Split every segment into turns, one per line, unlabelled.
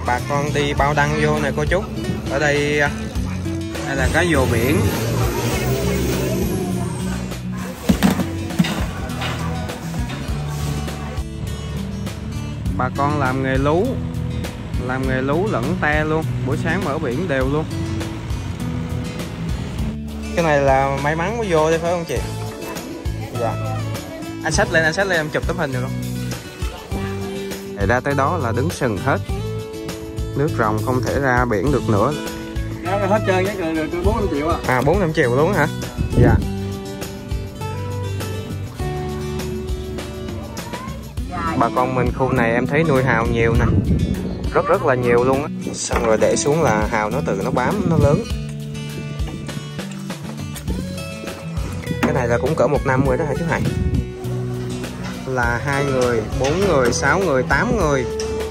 bà con đi bao đăng vô nè cô chú. Ở đây đây là cá dồ biển. Bà con làm nghề lú lẫn te luôn, buổi sáng mở biển đều luôn. Cái này là may mắn mới vô đây phải không chị? Dạ. Anh xách lên em chụp tấm hình được không? Để ra tới đó là đứng sừng hết. Nước ròng không thể ra biển được nữa.
Hết trơn chắc được 4-5 triệu à.
À 4-5 triệu luôn hả? Dạ. Bà con mình khu này em thấy nuôi hào nhiều nè. Rất là nhiều luôn á. Xong rồi để xuống là hào nó tự nó bám, nó lớn. Cái này là cũng cỡ 1 năm rồi đó hả chú Hải? Là 2 người, 4 người, 6 người, 8 người.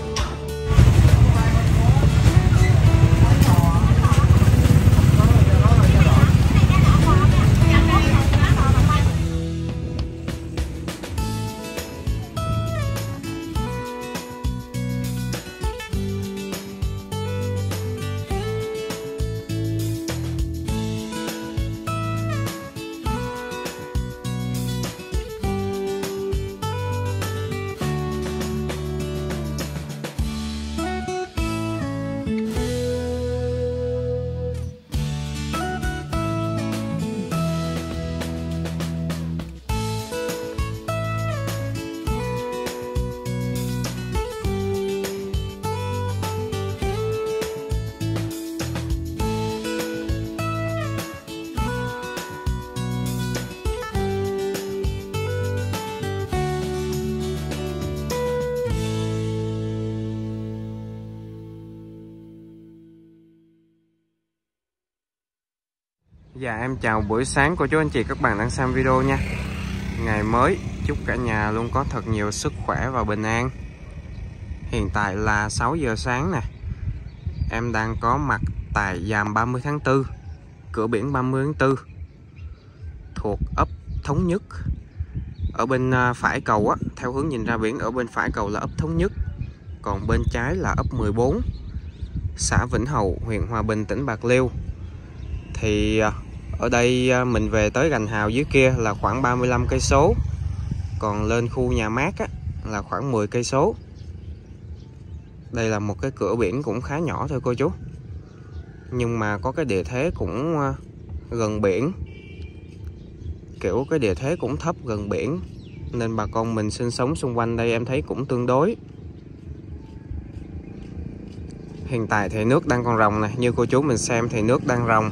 Dạ em chào buổi sáng cô chú anh chị các bạn đang xem video nha. Ngày mới, chúc cả nhà luôn có thật nhiều sức khỏe và bình an. Hiện tại là 6 giờ sáng nè. Em đang có mặt tại Dàm 30 tháng 4, cửa biển 30 tháng 4, thuộc ấp Thống Nhất. Ở bên phải cầu á, theo hướng nhìn ra biển, ở bên phải cầu là ấp Thống Nhất, còn bên trái là ấp 14, xã Vĩnh Hậu, huyện Hòa Bình, tỉnh Bạc Liêu. Thì ở đây mình về tới Gành Hào dưới kia là khoảng 35 cây số, còn lên khu nhà mát á, là khoảng 10 cây số. Đây là một cái cửa biển cũng khá nhỏ thôi cô chú, nhưng mà có cái địa thế cũng gần biển, kiểu cái địa thế cũng thấp gần biển, nên bà con mình sinh sống xung quanh đây em thấy cũng tương đối. Hiện tại thì nước đang còn ròng này, như cô chú mình xem thì nước đang ròng.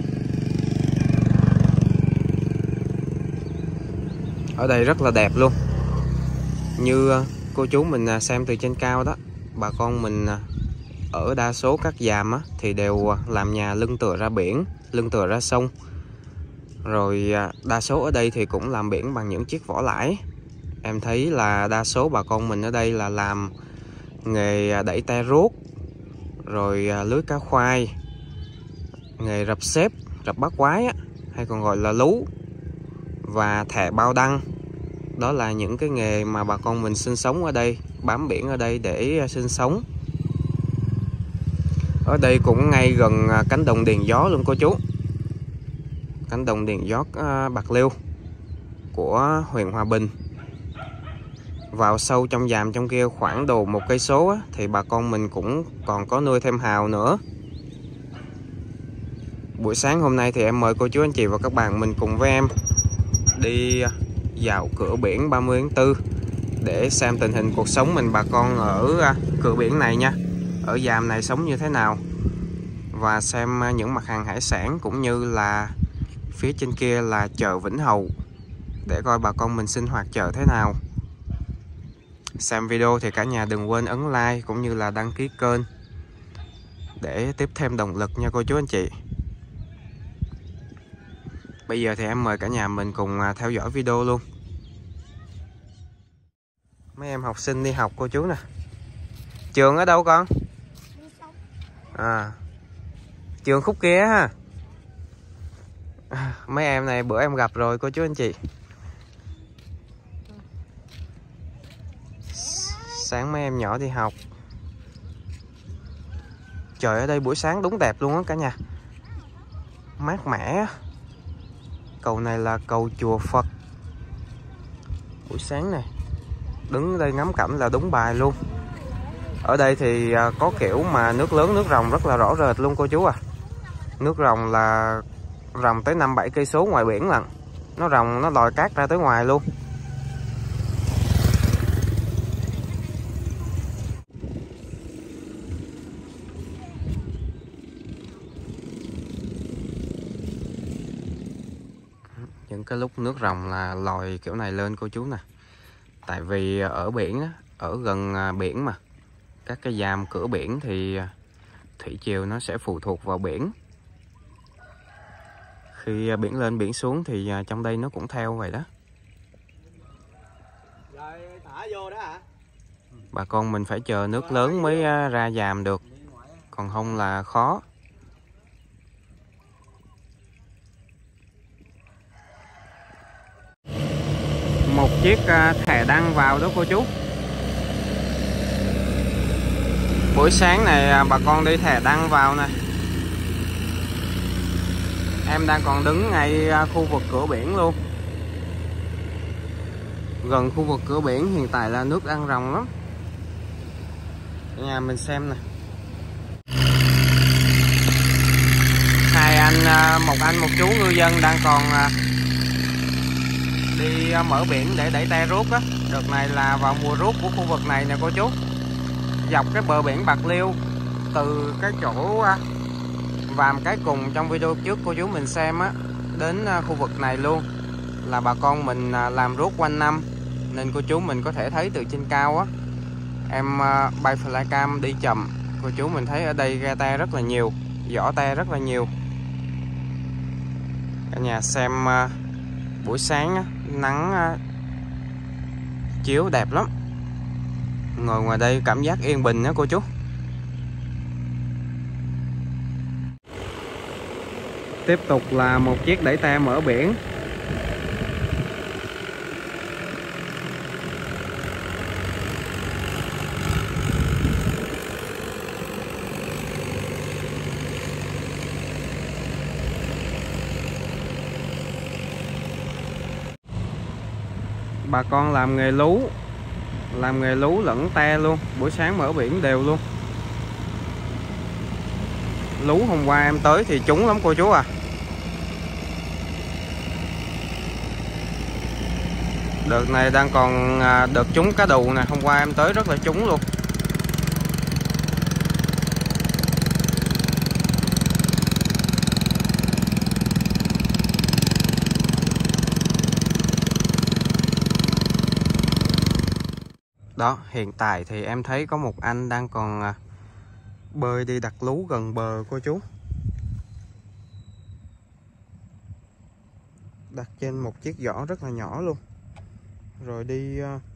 Ở đây rất là đẹp luôn. Như cô chú mình xem từ trên cao đó, bà con mình ở đa số các dàm á, thì đều làm nhà lưng tựa ra biển, lưng tựa ra sông. Rồi đa số ở đây thì cũng làm biển bằng những chiếc vỏ lãi. Em thấy là đa số bà con mình ở đây là làm nghề đẩy te rút, rồi lưới cá khoai, nghề rập xếp, rập bát quái á, hay còn gọi là lú, và thẻ bao đăng. Đó là những cái nghề mà bà con mình sinh sống ở đây, bám biển ở đây để sinh sống. Ở đây cũng ngay gần cánh đồng Điền Gió luôn cô chú. Cánh đồng Điền Gió Bạc Liêu của huyện Hòa Bình. Vào sâu trong dàm trong kia khoảng đồ 1 cây số thì bà con mình cũng còn có nuôi thêm hào nữa. Buổi sáng hôm nay thì em mời cô chú anh chị và các bạn mình cùng với em đi dạo cửa biển 30 tháng 4 để xem tình hình cuộc sống mình bà con ở cửa biển này nha, ở dàm này sống như thế nào, và xem những mặt hàng hải sản, cũng như là phía trên kia là chợ Vĩnh Hậu để coi bà con mình sinh hoạt chợ thế nào. Xem video thì cả nhà đừng quên ấn like cũng như là đăng ký kênh để tiếp thêm động lực nha cô chú anh chị. Bây giờ thì em mời cả nhà mình cùng theo dõi video luôn. Mấy em học sinh đi học cô chú nè. Trường ở đâu con? À, trường khúc kia ha. Mấy em này bữa em gặp rồi cô chú anh chị. Sáng mấy em nhỏ đi học. Trời, ở đây buổi sáng đúng đẹp luôn á cả nhà. Mát mẻ. Cầu này là cầu chùa Phật. Buổi sáng này đứng đây ngắm cảnh là đúng bài luôn. Ở đây thì có kiểu mà nước lớn nước ròng rất là rõ rệt luôn cô chú à. Nước ròng là ròng tới 5-7 cây số ngoài biển lận. Nó ròng, nó lòi cát ra tới ngoài luôn. Những cái lúc nước ròng là lòi kiểu này lên cô chú nè. Tại vì ở biển á, ở gần biển mà, các cái giàm cửa biển thì thủy triều nó sẽ phụ thuộc vào biển. Khi biển lên biển xuống thì trong đây nó cũng theo vậy đó.
Rồi thả vô đó hả?
Bà con mình phải chờ nước lớn mới ra giàm được, còn không là khó. Một chiếc thè đăng vào đó cô chú. Buổi sáng này bà con đi thè đăng vào nè. Em đang còn đứng ngay khu vực cửa biển luôn. Gần khu vực cửa biển hiện tại là nước đang ròng lắm. Cả nhà mình xem nè. Hai anh, một anh một chú ngư dân đang còn đi mở biển để đẩy te rút á. Đợt này là vào mùa rút của khu vực này nè cô chú. Dọc cái bờ biển Bạc Liêu, từ cái chỗ Vàm Cái Cùng trong video trước cô chú mình xem á, đến khu vực này luôn là bà con mình làm rút quanh năm, nên cô chú mình có thể thấy từ trên cao á. Em bay flycam đi chậm, cô chú mình thấy ở đây ghe te rất là nhiều, vỏ te rất là nhiều. Cả nhà xem buổi sáng á, nắng chiếu đẹp lắm. Ngồi ngoài đây cảm giác yên bình đó cô chú. Tiếp tục là một chiếc đẩy te mở biển. Bà con làm nghề lú lẫn te luôn, buổi sáng mở biển đều luôn. Lú hôm qua em tới thì trúng lắm cô chú à. Đợt này đang còn đợt trúng cá đù nè, hôm qua em tới rất là trúng luôn. Đó, hiện tại thì em thấy có một anh đang còn bơi đi đặt lú gần bờ cô chú. Đặt trên một chiếc giỏ rất là nhỏ luôn. Rồi đi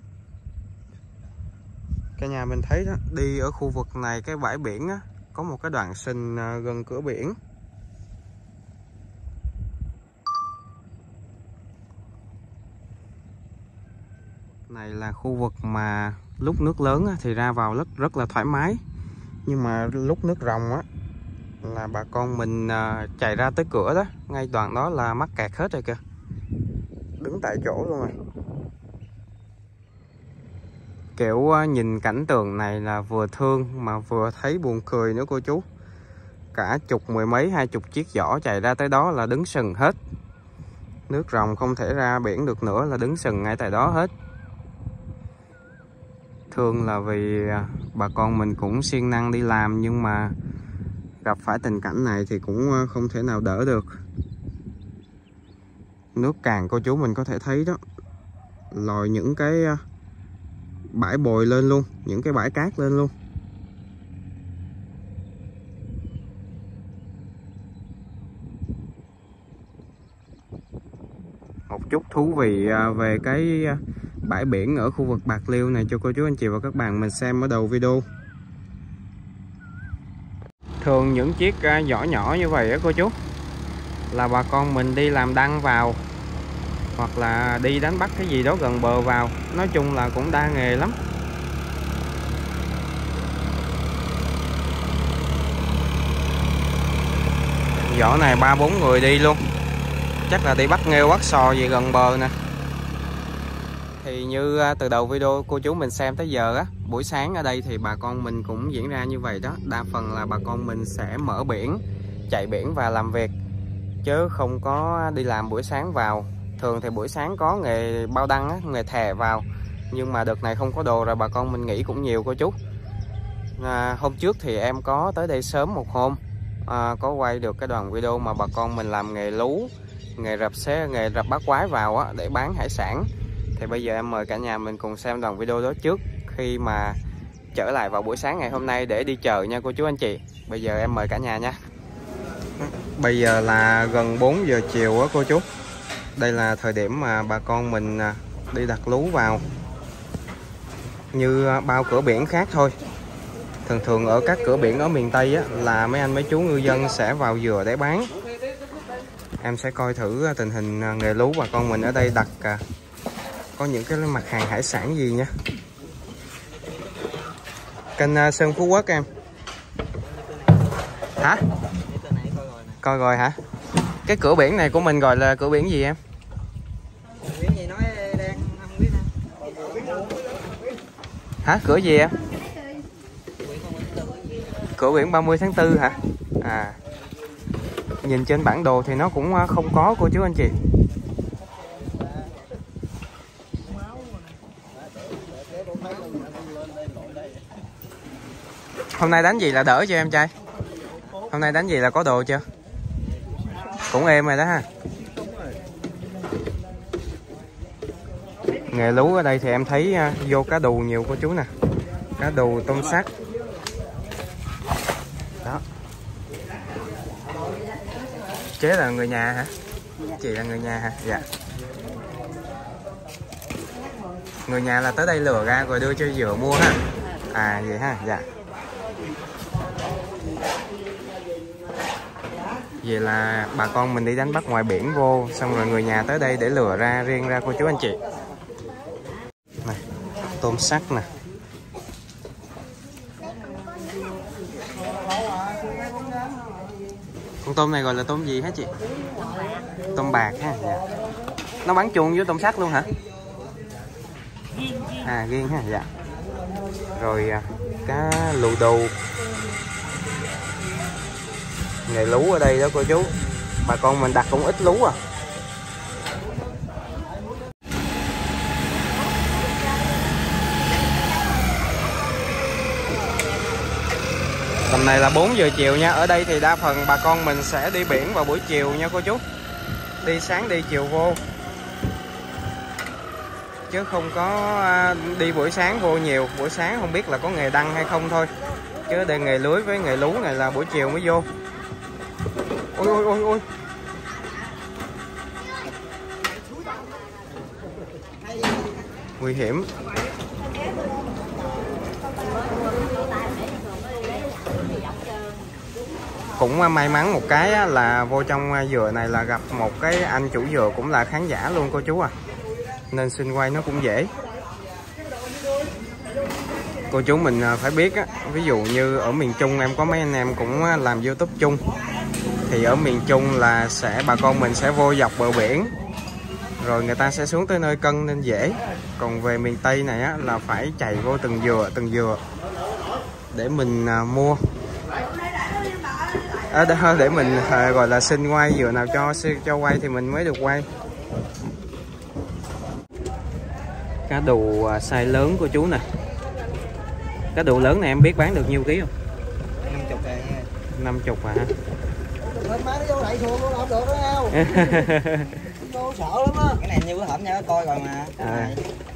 cả nhà mình thấy đó, đi ở khu vực này cái bãi biển á, có một cái đoạn sình gần cửa biển. Này là khu vực mà lúc nước lớn á, thì ra vào rất là thoải mái. Nhưng mà lúc nước ròng á là bà con mình chạy ra tới cửa đó, ngay đoạn đó là mắc kẹt hết rồi kìa. Đứng tại chỗ luôn rồi. Kiểu nhìn cảnh tượng này là vừa thương mà vừa thấy buồn cười nữa cô chú. Cả chục mười mấy 20 chiếc giỏ chạy ra tới đó là đứng sừng hết. Nước ròng không thể ra biển được nữa là đứng sừng ngay tại đó hết. Thương là vì bà con mình cũng siêng năng đi làm, nhưng mà gặp phải tình cảnh này thì cũng không thể nào đỡ được. Nước cạn cô chú mình có thể thấy đó, lòi những cái bãi bồi lên luôn, những cái bãi cát lên luôn. Một chút thú vị về cái bãi biển ở khu vực Bạc Liêu này cho cô chú anh chị và các bạn mình xem ở đầu video. Thường những chiếc giỏ nhỏ như vậy á cô chú, là bà con mình đi làm đăng vào, hoặc là đi đánh bắt cái gì đó gần bờ vào. Nói chung là cũng đa nghề lắm. Vỏ này 3-4 người đi luôn. Chắc là đi bắt nghêu bắt sò gì gần bờ nè. Thì như từ đầu video cô chú mình xem tới giờ á, buổi sáng ở đây thì bà con mình cũng diễn ra như vậy đó. Đa phần là bà con mình sẽ mở biển, chạy biển và làm việc, chứ không có đi làm buổi sáng vào. Thường thì buổi sáng có nghề bao đăng á, nghề thè vào. Nhưng mà đợt này không có đồ rồi bà con mình nghỉ cũng nhiều cô chú. Hôm trước thì em có tới đây sớm một hôm, có quay được cái đoạn video mà bà con mình làm nghề lú, nghề rập bát quái vào á, để bán hải sản. Thì bây giờ em mời cả nhà mình cùng xem đoạn video đó trước khi mà trở lại vào buổi sáng ngày hôm nay để đi chợ nha cô chú anh chị. Bây giờ em mời cả nhà nha. Bây giờ là gần 4 giờ chiều á cô chú. Đây là thời điểm mà bà con mình đi đặt lú vào. Như bao cửa biển khác thôi. Thường ở các cửa biển ở miền Tây á, là mấy anh mấy chú ngư dân sẽ vào dừa để bán. Em sẽ coi thử tình hình nghề lú bà con mình ở đây đặt có những cái mặt hàng hải sản gì nha. Kênh Sơn Phú Quốc em. Hả? Coi rồi hả? Cái cửa biển này của mình gọi là cửa biển gì em?
Biển gì nói đang không biết hả?
Hả? Cửa gì em? Cửa biển 30 tháng 4 hả? À. Nhìn trên bản đồ thì nó cũng không có cô chú anh chị. Hôm nay đánh gì là đỡ cho em trai? Hôm nay đánh gì là có đồ chưa? Cũng êm rồi đó ha. Nghề lú ở đây thì em thấy vô cá đù nhiều cô chú nè. Cá đù, tôm sắt. Đó. Chế là người nhà hả? Chị là người nhà hả? Dạ. Người nhà là tới đây lừa ra rồi đưa cho dừa mua ha. À vậy ha, dạ. Vậy là bà con mình đi đánh bắt ngoài biển vô, xong rồi người nhà tới đây để lừa ra riêng ra cô chú anh chị. Này, tôm sắt nè. Con tôm này gọi là tôm gì hả chị? Tôm bạc ha. Dạ. Nó bắn chuông với tôm sắt luôn hả? À riêng ha, dạ. Rồi cá lù đù. Nghề lú ở đây đó cô chú. Bà con mình đặt cũng ít lú à. Tầm này là 4 giờ chiều nha. Ở đây thì đa phần bà con mình sẽ đi biển vào buổi chiều nha cô chú. Đi sáng đi chiều vô, chứ không có đi buổi sáng vô nhiều. Buổi sáng không biết là có nghề đăng hay không thôi, chứ đây nghề lưới với nghề lú này là buổi chiều mới vô. Ôi ôi ôi ôi. Nguy hiểm. Cũng may mắn một cái là vô trong dừa này là gặp một cái anh chủ dừa cũng là khán giả luôn cô chú à, nên xin quay nó cũng dễ. Cô chú mình phải biết á, ví dụ như ở miền Trung em có mấy anh em cũng làm YouTube chung, thì ở miền Trung là bà con mình sẽ vô dọc bờ biển, rồi người ta sẽ xuống tới nơi cân nên dễ. Còn về miền Tây này á, là phải chạy vô từng dừa để mình mua. Để mình gọi là xin quay dừa nào cho quay thì mình mới được quay. Cá đù size lớn của chú nè. Cá đù lớn này em biết bán được nhiêu ký không?
50 ngàn.
50 à hả?
Má nó vô đẩy xuồng nó không được đó nhau. Vô sợ lắm á. Cái này như bữa hổm nha, coi rồi mà.
À.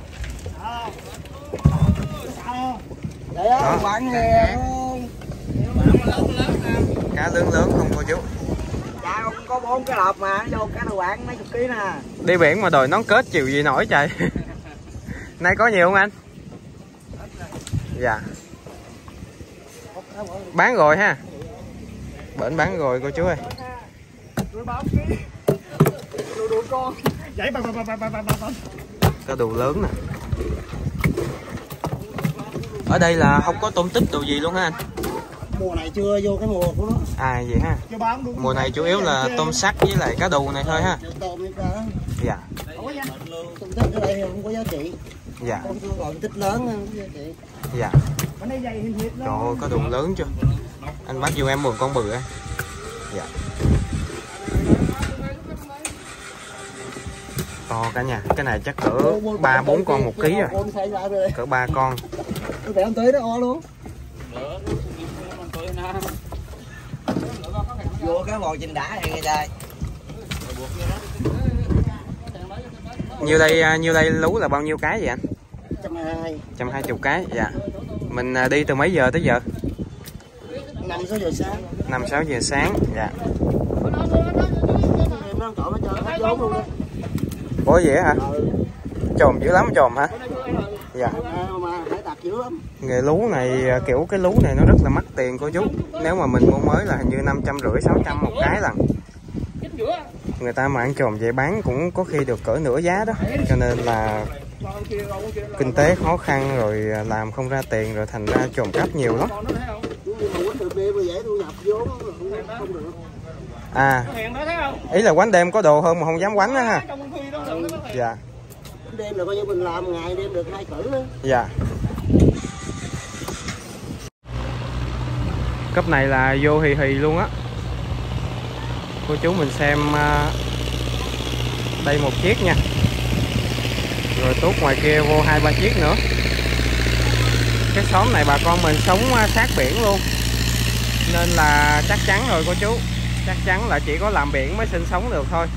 Đấy á, quán nghe.
Cá lớn không cô chú?
Dạ có 4 cái lọc mà, nó vô cá đồ quán mấy chục ký nè.
Đi biển mà đòi nón kết chịu gì nổi trời. Nay có nhiều không anh? Dạ. Bán rồi ha. Bển bán rồi cô chú ơi. Cá đù lớn nè. Ở đây là không có tôm tích đồ gì luôn ha anh?
mùa này chưa vô cái mùa của nó.
À vậy ha. Mùa này chủ yếu là tôm sắt với lại cá đù này thôi ha.
Tôm với cá.
Dạ.
Tôm tích ở đây không có giá trị.
Dạ.
Còn tích lớn không có giá trị.
Dạ. Trời ơi, có đùn lớn chưa? Anh bắt vô em mượn con bự á. Dạ. To cả nhà, cái này chắc cỡ 3-4 con 1 ký rồi. Cỡ 3 con.
Tôi phải ăn tới nó o luôn. Vô cái bò trên đá này nghe trai.
Nhiêu đây lú là bao nhiêu cái vậy anh?
120.
120 cái, dạ. Mình đi từ mấy giờ tới giờ?
5-6 giờ sáng.
5-6 giờ sáng, dạ. Ủa vậy hả? Chồm dữ lắm, chồm hả? Dạ. Nghề lú này, kiểu cái lú này nó rất là mắc tiền cô chú. Nếu mà mình mua mới là hình như 550-600 một cái lần. Người ta mà ăn chồm vậy bán cũng có khi được cỡ nửa giá đó. Cho nên là kinh tế khó khăn rồi làm không ra tiền rồi thành ra trộm cắp nhiều lắm. À, ý là quánh đêm có đồ hơn mà không dám quánh đó ha. Dạ.
Đêm là coi như mình làm ngày đêm được 2 cử đó.
Dạ. Cấp này là vô hì hì luôn á. Cô chú mình xem đây 1 chiếc nha. Rồi tốt ngoài kia vô 2-3 chiếc nữa. Cái xóm này bà con mình sống sát biển luôn. Nên là chắc chắn rồi cô chú. Chắc chắn là chỉ có làm biển mới sinh sống được thôi.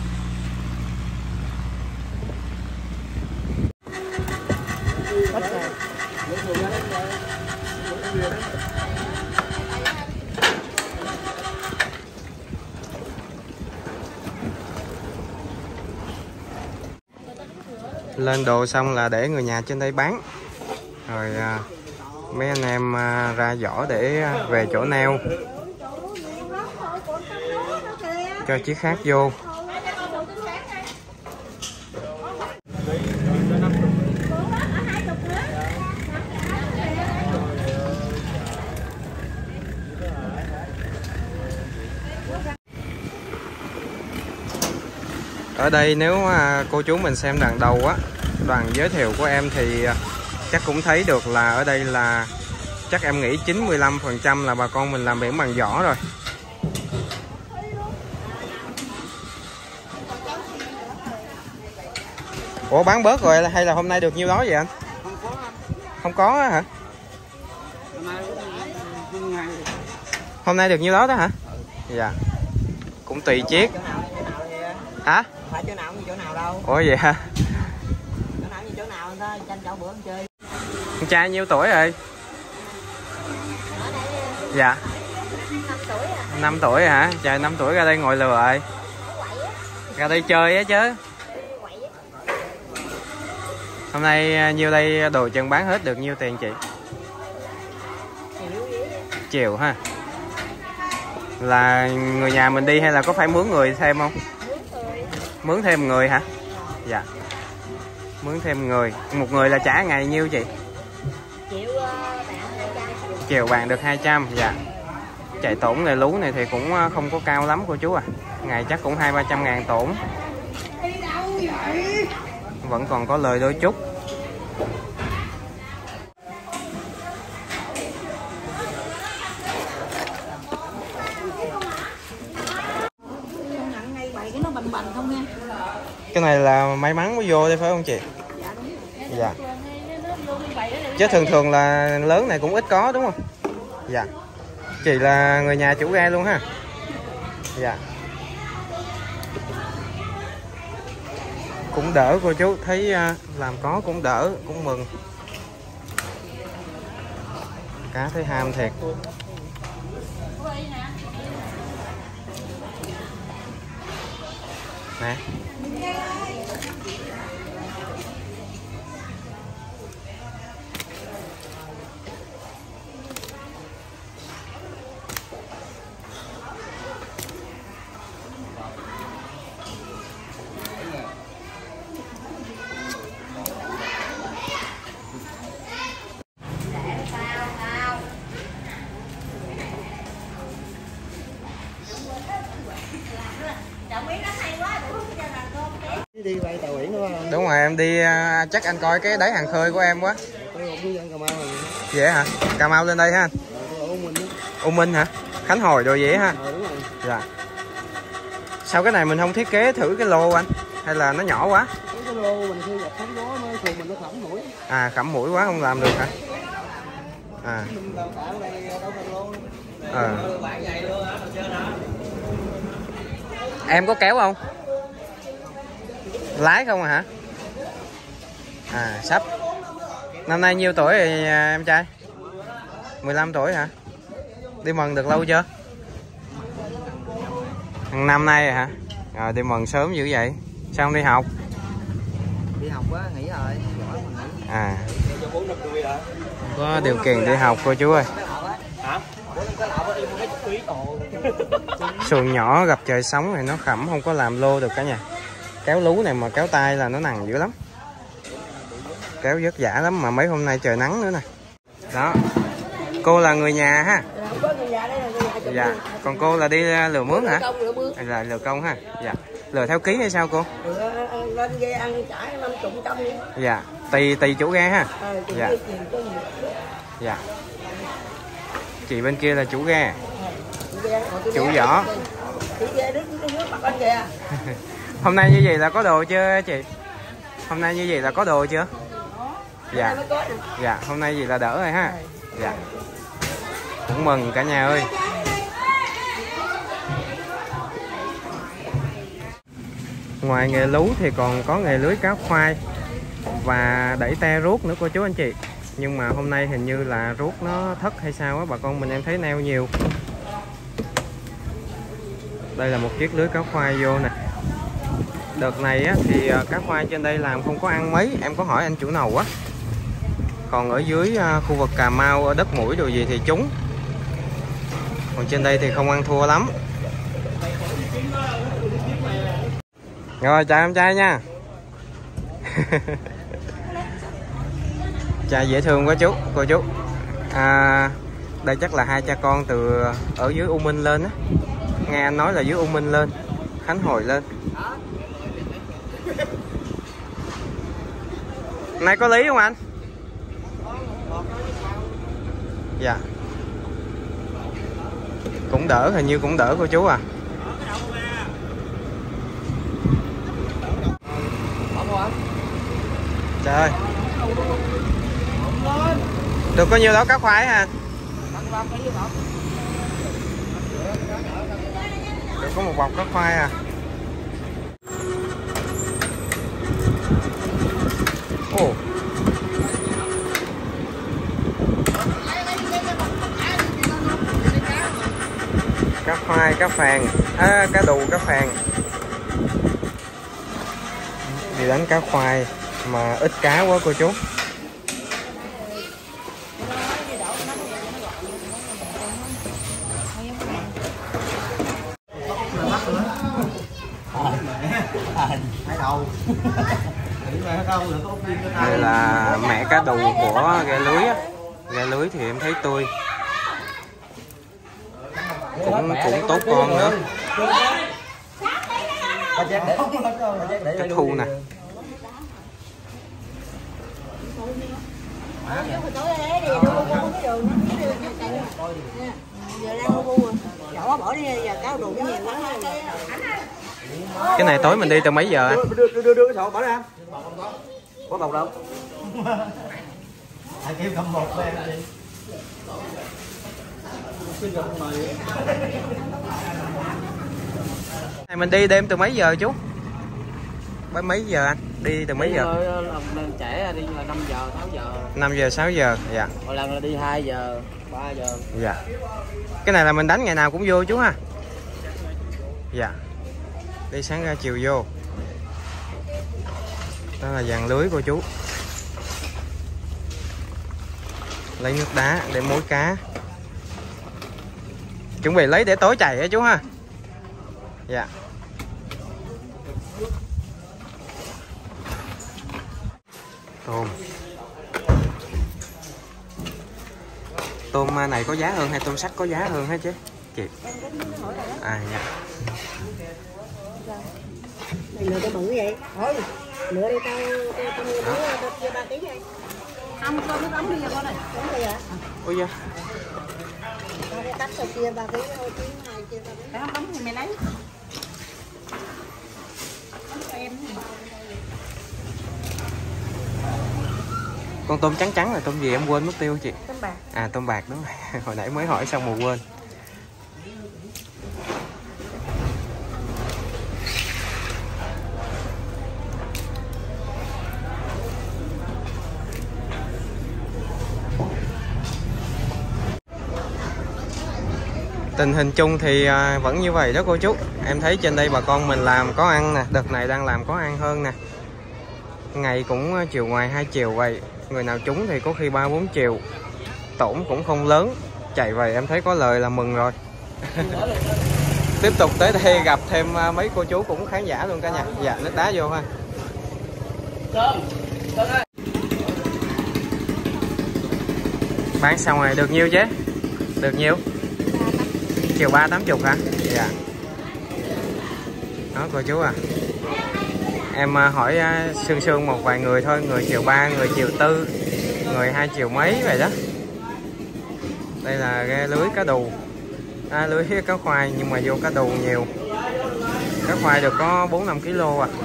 Lên đồ xong là để người nhà trên đây bán. Rồi mấy anh em ra giỏ để về chỗ neo cho chiếc khác vô. Ở đây nếu cô chú mình xem đoạn đầu á, đoạn giới thiệu của em thì chắc cũng thấy được là ở đây là chắc em nghĩ 95% là bà con mình làm biển bằng giỏ rồi. Ủa bán bớt rồi hay là hôm nay được nhiêu đó vậy anh? Không có á hả? Hôm nay được nhiêu đó đó hả? Dạ. Cũng tùy chiếc. Hả?
Phải chỗ nào cũng như chỗ nào đâu.
Ủa vậy hả?
Chỗ nào như chỗ nào người ta tranh chỗ bữa ăn chơi.
Con trai nhiêu tuổi rồi? Dạ.
5 tuổi à.
5 tuổi hả? Trời 5 tuổi ra đây ngồi lừa rồi. Ra đây chơi á chứ. Hôm nay nhiêu đây đồ chân bán hết được nhiêu tiền chị? Chiều ha. Là người nhà mình đi hay là có phải mướn người thêm không? Mướn thêm người hả? Dạ. Mướn thêm người. Một người là trả ngày nhiêu chị? Chiều bạn được 200. Dạ. Chạy tổn nghề lú này thì cũng không có cao lắm cô chú à. Ngày chắc cũng 200-300 ngàn tổn. Vẫn còn có lời đôi chút. Cái này là may mắn mới vô đây phải không chị?
Dạ đúng rồi.
Dạ. Chứ thường thường là lớn này cũng ít có đúng không? Dạ. Chị là người nhà chủ ghe luôn ha? Dạ. Cũng đỡ cô chú, thấy làm có cũng đỡ, cũng mừng. Cá thấy ham thiệt. Nè.
Đi bay tàu biển đúng không?
Đúng rồi, em đi chắc anh coi cái đáy hàng khơi của em quá.
Đi Cà Mau rồi.
Vậy hả? Cà Mau lên đây ha. U Minh hả? Khánh Hồi đồ vậy ha?
Đúng rồi.
Dạ. Sao cái này mình không thiết kế thử cái lô anh? Hay là nó nhỏ quá?
Cái lô mình khi gặp sóng gió nó thường mình nó khẩm mũi.
À, khẩm mũi quá không làm được hả? À. Em có kéo không? Lái không à hả? À, sắp. Năm nay nhiêu tuổi rồi em trai? 15 tuổi hả? Đi mần được lâu chưa? Năm nay rồi hả? Rồi đi mần sớm dữ vậy. Sao không đi học?
Đi học á, nghỉ rồi.
À. Có điều kiện đi học cô chú ơi. Xuồng nhỏ gặp trời sóng này nó khẩm không có làm lô được cả nhà. Kéo lú này mà kéo tay là nó nặng dữ lắm. Kéo vất vả lắm mà mấy hôm nay trời nắng nữa nè. Đó. Cô là người nhà ha. Dạ. Còn cô là đi lừa mướn hả? Là lừa công ha. Dạ. Lừa theo ký hay sao cô?
Lên ghe ăn trả 50 trăm.
Dạ. Tùy chủ ghe ha. Dạ. Dạ. Chị bên kia là chủ ghe. Chủ võ. Hôm nay như vậy là có đồ chưa chị? Hôm nay như vậy là có đồ chưa? Dạ. Dạ, hôm nay gì là đỡ rồi ha. Dạ. Cũng mừng cả nhà ơi. Ngoài nghề lú thì còn có nghề lưới cá khoai và đẩy te ruốc nữa cô chú anh chị. Nhưng mà hôm nay hình như là ruốc nó thất hay sao á, bà con mình em thấy neo nhiều. Đây là một chiếc lưới cá khoai vô nè. Đợt này á, thì cá khoai trên đây làm không có ăn mấy. Em có hỏi anh chủ nầu á. Còn ở dưới khu vực Cà Mau, ở đất mũi đồ gì thì trúng. Còn trên đây thì không ăn thua lắm. Rồi chào em trai nha. Trai dễ thương quá chú, cô chú. Đây chắc là hai cha con từ ở dưới U Minh lên á. Nghe anh nói là dưới U Minh lên, Khánh Hồi lên. Nay có lý không anh? Dạ. Cũng đỡ, hình như cũng đỡ cô chú à. Trời ơi. Được có nhiêu đó cá khoai hả? Được có một bọc cá khoai à. Ồ. Cá khoai, cá phèn, cá đù, cá phèn. Đi đánh cá khoai mà ít cá quá cô chú. Đây là mẹ cá đù của ghe lưới á. Ghe lưới thì em thấy tươi, cũng tốt con nữa. Cá thu nè. Cái này tối mình đi từ mấy giờ anh?
Đưa cái sổ bỏ ra. Có bọc đâu? Ai kêu cầm một về đi.
Này mình đi đêm từ mấy giờ chú? Mấy giờ anh? Đi từ mấy giờ?
Lần trẻ đi là 5 giờ, 6 giờ.
5 giờ, 6 giờ, dạ.
Một lần là đi 2 giờ, 3 giờ.
Dạ. Cái này là mình đánh ngày nào cũng vô chú ha? Dạ. Đi sáng ra chiều vô. Đó là dàn lưới cô chú. Lấy nước đá để mối cá. Chuẩn bị lấy để tối chảy hả chú ha? Dạ. Tôm. Tôm này có giá hơn hay tôm sắt có giá hơn hả chứ chị? À dạ.
Lựa cái bự vậy. Thôi. Lựa đi tao mua tao chia 3 kg vậy. Không, con nó đóng đi rồi con này. Đóng đi hả?
Ôi da.
Tao cái tách tao chia 3 kg thôi, chứ 2 chia 3 kg. Tao đóng thì mày lấy.
Con tôm trắng trắng là tôm gì em quên mất tiêu chị?
Tôm bạc.
À tôm bạc đúng rồi. Hồi nãy mới hỏi xong mà quên. Tình hình chung thì vẫn như vậy đó cô chú. Em thấy trên đây bà con mình làm có ăn nè. Đợt này đang làm có ăn hơn nè. Ngày cũng chiều ngoài 2 chiều vậy. Người nào trúng thì có khi 3-4 triệu. Tổn cũng không lớn. Chạy về em thấy có lời là mừng rồi. Tiếp tục tới đây gặp thêm mấy cô chú cũng khán giả luôn cả nhà. Dạ nước đá vô ha. Bán xong rồi được nhiêu chứ? Được nhiêu? Chiều 3-80 hả? Dạ. Đó cô chú à. Em hỏi sương sương một vài người thôi. Người chiều 3, người chiều 4, người 2 chiều mấy vậy đó. Đây là ghe lưới cá đù. Lưới cá khoai nhưng mà vô cá đù nhiều. Cá khoai được có 4-5 kg à.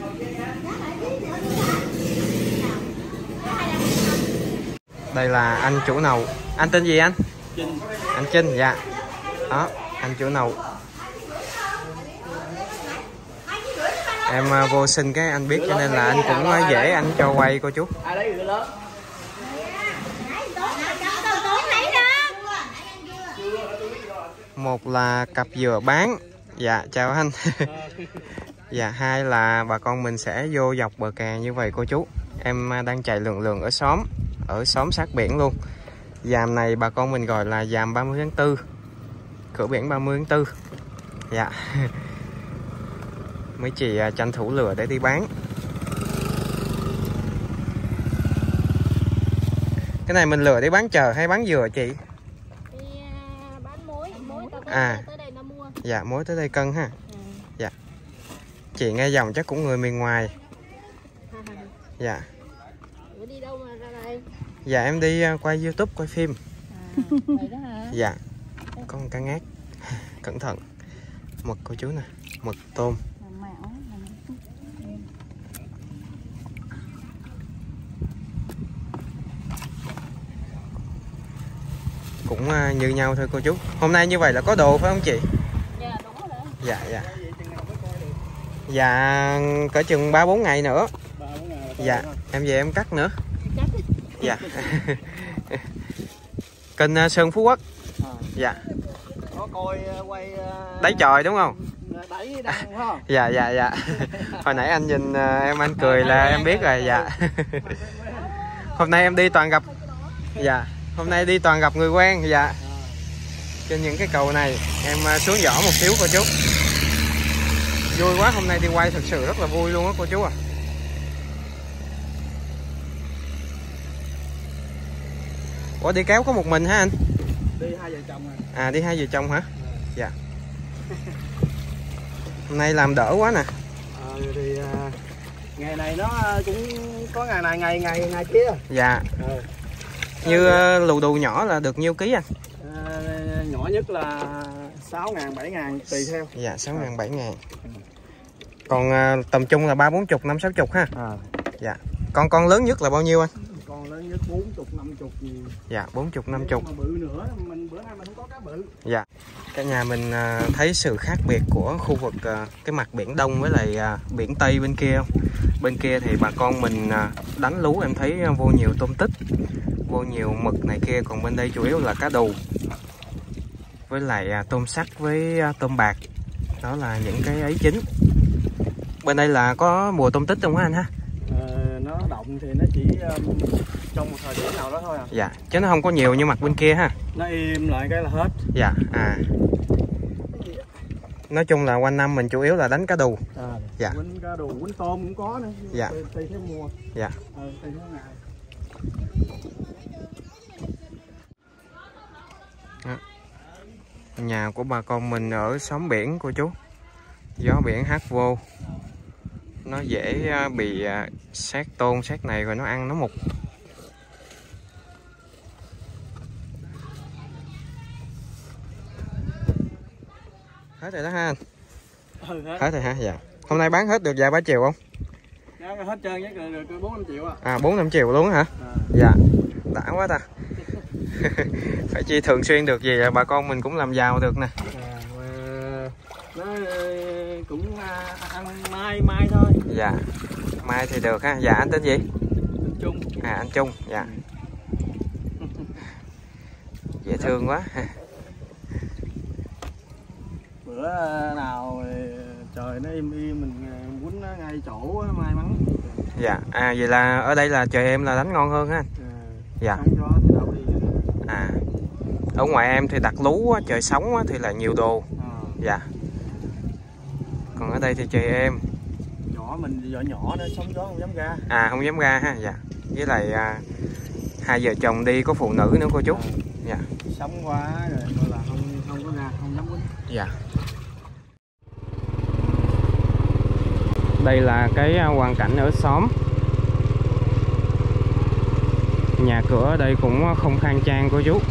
Đây là anh chủ nầu. Anh tên gì anh? Trinh. Anh Trinh, dạ. Đó, anh chủ nầu. Em vô sinh cái anh biết cho nên là anh cũng dễ anh cho quay cô chú. Một là cặp dừa bán. Dạ chào anh. Dạ hai là bà con mình sẽ vô dọc bờ kè như vậy cô chú. Em đang chạy lượn lượn ở xóm sát biển luôn. Dàm này bà con mình gọi là dàm 30 tháng 4. Cửa biển 30 tháng 4. Dạ. Mấy chị tranh thủ lừa để đi bán. Cái này mình lừa để bán chờ hay bán dừa chị?
Thì bán mối tới đây nó mua.
Dạ mối tới đây cân ha. Dạ. Chị nghe dòng chắc cũng người miền ngoài. Dạ.
Đi đâu mà ra đây?
Dạ em đi quay YouTube, quay phim.
Vậy đó hả?
Dạ. Có một cá ngát. Cẩn thận. Mực cô chú nè, mực tôm. Cũng như nhau thôi cô chú. Hôm nay như vậy là có đồ phải không chị?
Dạ đúng rồi.
Dạ dạ. Dạ cỡ chừng 3-4 ngày nữa. Dạ em về em cắt nữa. Dạ. Kênh Sơn Phú Quốc. Dạ.
Có coi quay
đáy chòi đúng không?
Đáy đăng phải không?
Dạ dạ dạ. Hồi nãy anh nhìn em anh cười là em biết rồi. Dạ. Hôm nay em đi toàn gặp. Dạ. Hôm nay đi toàn gặp người quen. Dạ. Trên những cái cầu này em xuống giỏ một xíu cô chú. Vui quá, hôm nay đi quay thật sự rất là vui luôn á cô chú à. Ủa đi kéo có một mình hả anh?
Đi hai vợ chồng à.
À đi hai vợ chồng hả? Dạ. Hôm nay làm đỡ quá nè.
Thì ngày này nó cũng có ngày này ngày kia.
Dạ. Như lù đù nhỏ là được nhiêu ký anh?
Nhỏ nhất là 6.000 7.000 tùy theo.
Dạ 6.000 7.000. Còn tầm trung là 30 40 50 60 ha. Dạ. Con lớn nhất là bao nhiêu anh?
Con lớn nhất 40 50 gì.
Dạ 40 50.
Mà bự nữa mình bữa nay mình không có cá bự.
Dạ. Cả nhà mình thấy sự khác biệt của khu vực cái mặt biển Đông với lại biển Tây bên kia không? Bên kia thì bà con mình đánh lú em thấy vô nhiều tôm tích, vô nhiều mực này kia, còn bên đây chủ yếu là cá đù với lại tôm sắt với tôm bạc. Đó là những cái ấy chính. Bên đây là có mùa tôm tích không hả anh ha?
Nó động thì nó chỉ trong một thời điểm nào đó thôi à.
Dạ, chứ nó không có nhiều như mặt bên kia ha.
Nó im lại cái là hết.
Dạ, nói chung là quanh năm mình chủ yếu là đánh cá đù. Dạ.
Quýnh cá đù, quýnh tôm cũng có nữa.
Dạ.
Tùy theo mùa.
Dạ.
Tùy theo ngày.
Nhà của bà con mình ở xóm biển cô chú. Gió biển hát vô. Nó dễ bị sát tôn sát này rồi nó ăn nó mục. Hết rồi đó ha. Hết rồi ha. Dạ. Hôm nay bán hết được vài ba triệu không?
Dạ, hết trơn được 4-5 triệu à.
À 4-5 triệu luôn hả? Dạ. Đã quá ta. Phải chi thường xuyên được gì bà con mình cũng làm giàu được nè.
Nó cũng ăn mai thôi.
Dạ. Mai thì được ha. Dạ anh tên gì?
Anh Trung.
À anh Trung. Dạ. Dễ thương quá.
Bữa nào trời nó im mình quýnh nó ngay chỗ may mắn.
Dạ. À vậy là ở đây là trời em là đánh ngon hơn ha. Dạ. À ở ngoài em thì đặt lú á, trời sóng á, thì là nhiều đồ. Dạ. Còn ở đây thì trời em.
Nhỏ mình nhỏ nữa sóng gió không dám ra.
À không dám ra ha. Dạ. Với lại hai vợ chồng đi có phụ nữ nữa cô chú. Dạ.
Sóng quá rồi là không có ra, không dám quýnh.
Dạ. Đây là cái hoàn cảnh ở xóm. Nhà cửa ở đây cũng không khang trang cô chú.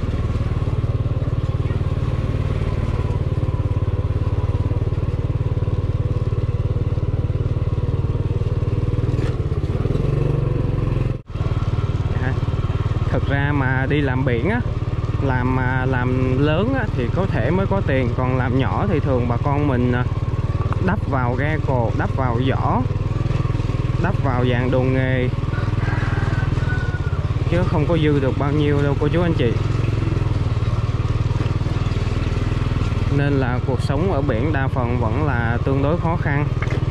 Thực ra mà đi làm biển á, làm lớn á, thì có thể mới có tiền, còn làm nhỏ thì thường bà con mình đắp vào ghe cồ, đắp vào giỏ, đắp vào dạng đồ nghề, chứ không có dư được bao nhiêu đâu cô chú anh chị. Nên là cuộc sống ở biển đa phần vẫn là tương đối khó khăn.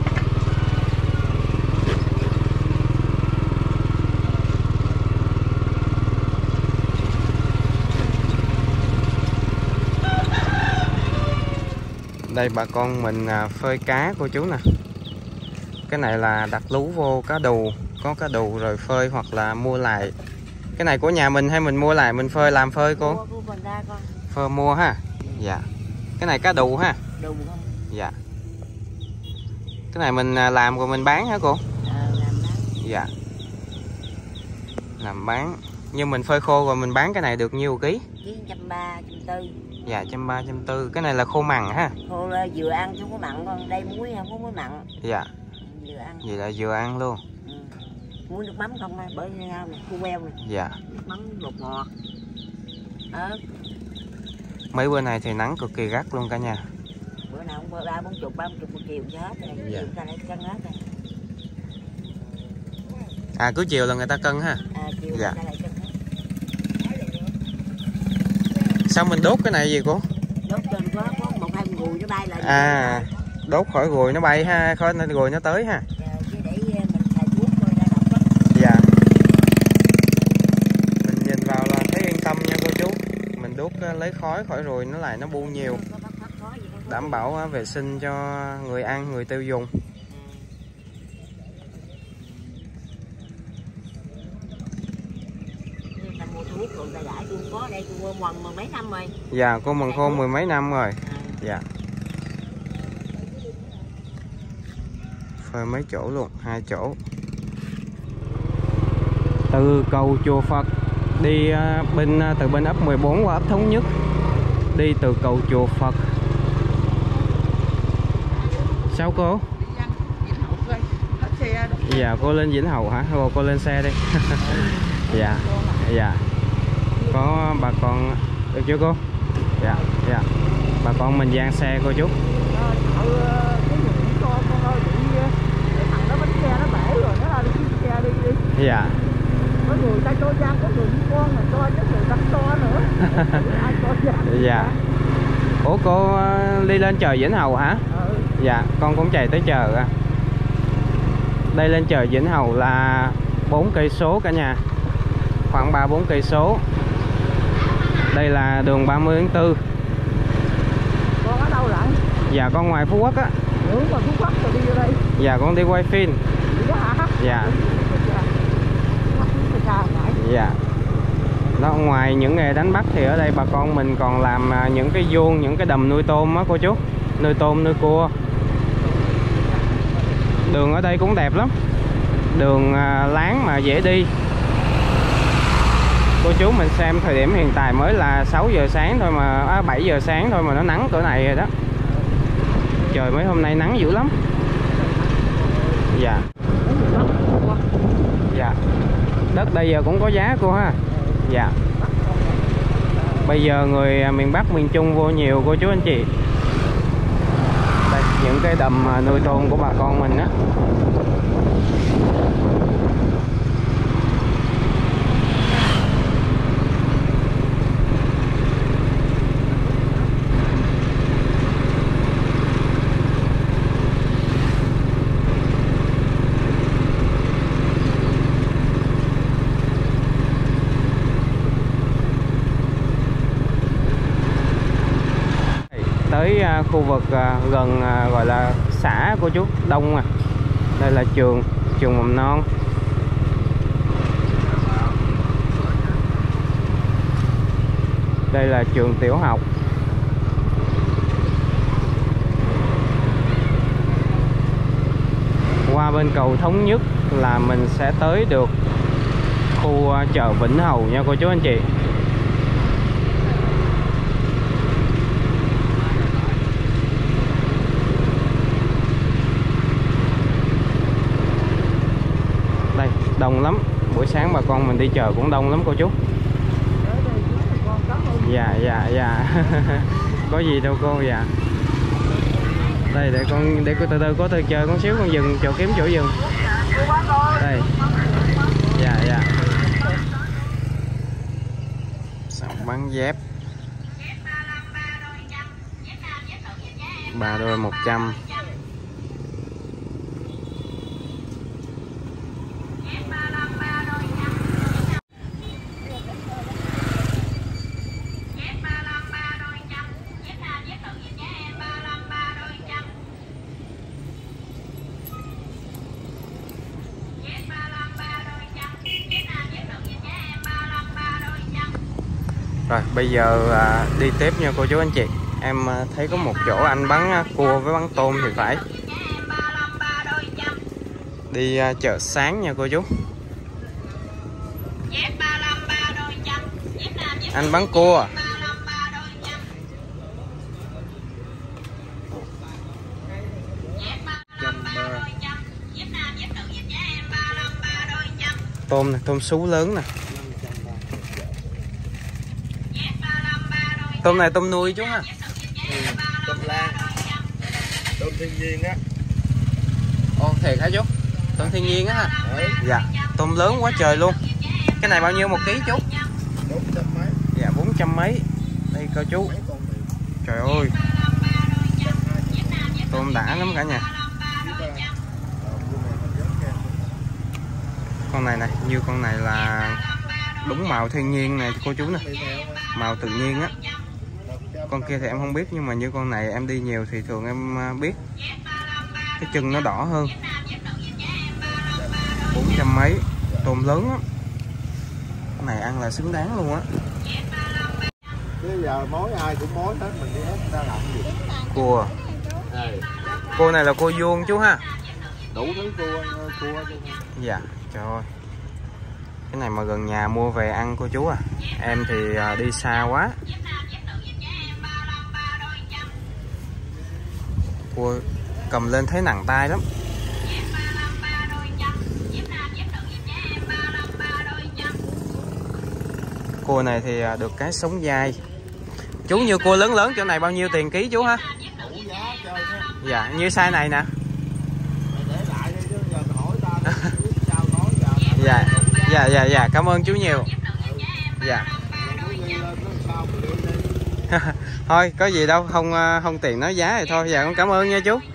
Đây bà con mình phơi cá cô chú nè. Cái này là đặt lú vô cá đù, có cá đù rồi phơi hoặc là mua lại. Cái này của nhà mình hay mình mua lại mình phơi làm phơi cô? Phơi mua ha. Dạ. Cái này cá đù ha.
Đù không?
Dạ. Cái này mình làm rồi mình bán hả cô?
Làm bán.
Dạ. Làm bán. Nhưng mình phơi khô rồi mình bán cái này được nhiêu ký?
Ký 130, 140.
Dạ 130, 140. Cái này là khô mặn ha.
Khô là vừa ăn chứ không có mặn, còn đây muối không có muối mặn.
Dạ.
Vừa ăn.
Vậy là vừa ăn luôn.
Muối nước mắm không, bởi nhau này, khô queo này.
Dạ.
Nước mắm bột ngọt.
Mấy bữa này thì nắng cực kỳ gắt luôn cả nhà.
Bữa nào cũng 30-40 một chiều cho hết rồi.
Dạ.
Người ta lại cân hết rồi.
À cứ chiều là người ta cân ha.
Chiều
dạ.
người ta lại cân hết.
Sao mình đốt cái này gì cô?
Đốt trên có 1-2 gùi nó bay lại.
À đốt khỏi gùi nó bay ha, khỏi gùi nó tới ha.
Chứ để mình xài thuốc thôi ra độc đó.
Dạ. Mình nhìn vào là thấy yên tâm nha cô chú. Mình đốt lấy khói khỏi rồi nó lại nó bu nhiều. Đảm bảo vệ sinh cho người ăn, người tiêu dùng.
Mua thuốc rồi ta giải tôi có đây tôi mần mười mấy năm rồi.
Dạ cô mần khô 10 mấy năm rồi. Dạ. Phơi mấy chỗ luôn, 2 chỗ. Từ cầu Chùa Phật đi từ bên ấp 14 qua ấp Thống Nhất. Đi từ cầu Chùa Phật. Sao cô? Dạ cô lên Vĩnh Hậu hả? Rồi cô lên xe đi. Dạ. Dạ. Có bà con được chưa cô? Dạ. Dạ. Bà con mình dàn xe cô chú. Dạ.
Có người ta cho gian, có người đi con mà cho chứ người ta to nữa. Ai cho gian.
Dạ. Ủa cô đi lên chợ Vĩnh Hậu hả? Dạ, con cũng chạy tới chợ à. Đây lên chợ Vĩnh Hậu là 4 cây số cả nhà. Khoảng 3-4 cây số. Đây là đường 30 tháng 4.
Con ở đâu lại?
Dạ con ngoài Phú Quốc á.
Mà Phú Quốc rồi đi vô đây.
Dạ con đi quay phim. Dạ. Dạ. Đó, ngoài những nghề đánh bắt thì ở đây bà con mình còn làm những cái vuông, những cái đầm nuôi tôm á cô chú. Nuôi tôm, nuôi cua. Đường ở đây cũng đẹp lắm, đường láng mà dễ đi. Cô chú mình xem thời điểm hiện tại mới là 6 giờ sáng thôi mà 7 giờ sáng thôi mà nó nắng cỡ này rồi đó. Trời mấy hôm nay nắng dữ lắm. Dạ. Dạ. Đất đây giờ cũng có giá cô ha. Dạ. Bây giờ người miền Bắc, miền Trung vô nhiều cô chú anh chị. Đây, những cái đầm nuôi tôm của bà con mình á. Tới khu vực gần gọi là xã của chú Đông à. Đây là trường mầm non. Đây là trường tiểu học. Qua bên cầu Thống Nhất là mình sẽ tới được khu chợ Vĩnh Hầu nha cô chú anh chị. Đông lắm, buổi sáng bà con mình đi chợ cũng đông lắm cô chú. Dạ dạ có gì đâu cô. Dạ đây để cô từ từ, có từ chờ con xíu, con dừng chỗ kiếm chỗ dừng đây. Dạ sòng bán dép 3 đôi 100. Rồi bây giờ đi tiếp nha cô chú anh chị. Em thấy có một chỗ anh bán cua với bán tôm thì phải. Đi chợ sáng nha cô chú. Anh bán cua. Tôm này, tôm sú lớn nè. Tôm này tôm nuôi chú ha.
Tôm lan, tôm thiên nhiên á.
Ồ thiệt hả chú? Tôm thiên nhiên á ha. Dạ. Tôm lớn quá trời luôn. Cái này bao nhiêu 1 ký chú?
400 mấy.
Dạ 400 mấy. Đây cô chú. Trời ơi. Tôm đã lắm cả nhà. Con này này, như con này là đúng màu thiên nhiên này cô chú nè. Màu tự nhiên á. Con kia thì em không biết, nhưng mà như con này em đi nhiều thì thường em biết. Cái chân nó đỏ hơn. 400 mấy. Tôm lớn á. Con này ăn là xứng đáng luôn á.
Bây giờ mối ai cũng mối hết, mình đi hết ra làm gì.
Cua. Cua này là cua vuông chú ha.
Đủ thứ cua.
Dạ, trời ơi. Cái này mà gần nhà mua về ăn cô chú à. Em thì đi xa quá. Cua cầm lên thấy nặng tay lắm. Cua này thì được cái sống dai. Chú như cua lớn lớn chỗ này bao nhiêu tiền ký chú ha? Dạ, như size này nè. Dạ, cảm ơn chú nhiều. Dạ. Thôi có gì đâu, không tiền nói giá thì thôi. Dạ con cảm ơn nha chú.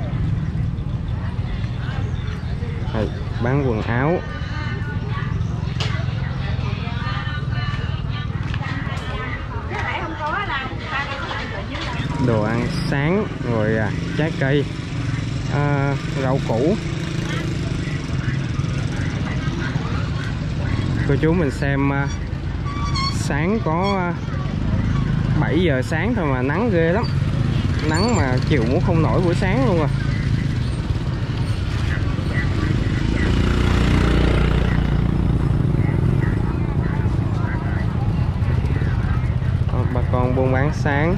Đây, bán quần áo. Đồ ăn sáng rồi trái cây, rau củ. Cô chú mình xem sáng có 7 giờ sáng thôi mà nắng ghê lắm. Nắng mà chịu muốn không nổi buổi sáng luôn à. bán sáng,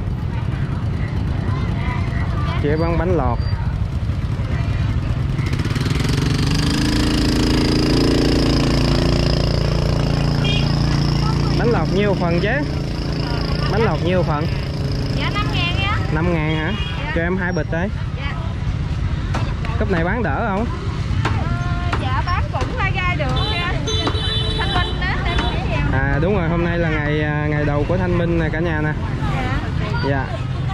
chế bán bánh lọt. Bánh lọt nhiêu phần chứ? Bánh lọt nhiêu phần?
Dạ 5.000 á.
5.000 hả?
Dạ.
Cho em 2 bịch đấy.
Dạ.
Cấp này bán đỡ không?
Dạ bán cũng ra được nha. Thanh Minh đó, em nghĩ nhiều.
À đúng rồi, hôm nay là ngày đầu của Thanh Minh nè cả nhà nè.
Dạ.
Dạ.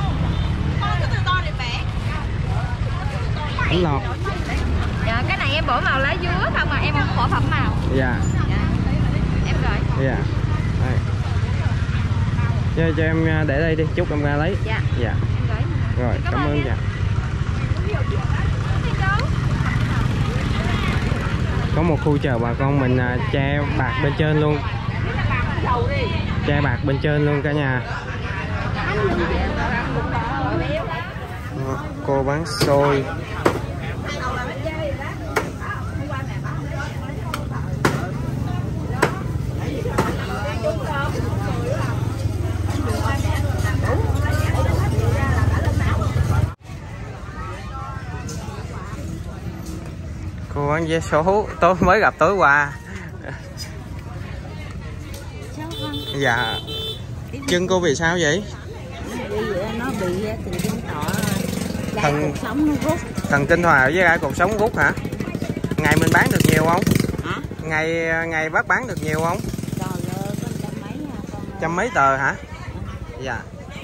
Bánh lọt.
Dạ cái này em bổ màu lá dứa không mà em không bỏ phẩm màu.
Dạ.
Dạ. Em gửi.
Dạ. Đây. Cho em để đây đi, chút em ra lấy.
Dạ.
Dạ.
Em gửi.
Rồi, cảm ơn dạ. Có một khu chợ bà con mình che bạc bên trên luôn. Che bạc bên trên luôn cả nhà. Cô bán xôi. Cô bán vé số tối mới gặp tối qua. Dạ. Chân cô bị sao vậy?
Nó bị thần kinh tọa,
Thần
sống nó rút.
Thần kinh hòa với gai cột sống rút hả? Ngày mình bán được nhiều không?
Hả?
Ngày bác bán được nhiều không?
Trời ơi, có trăm mấy nha con.
Trăm mấy tờ hả? Dạ.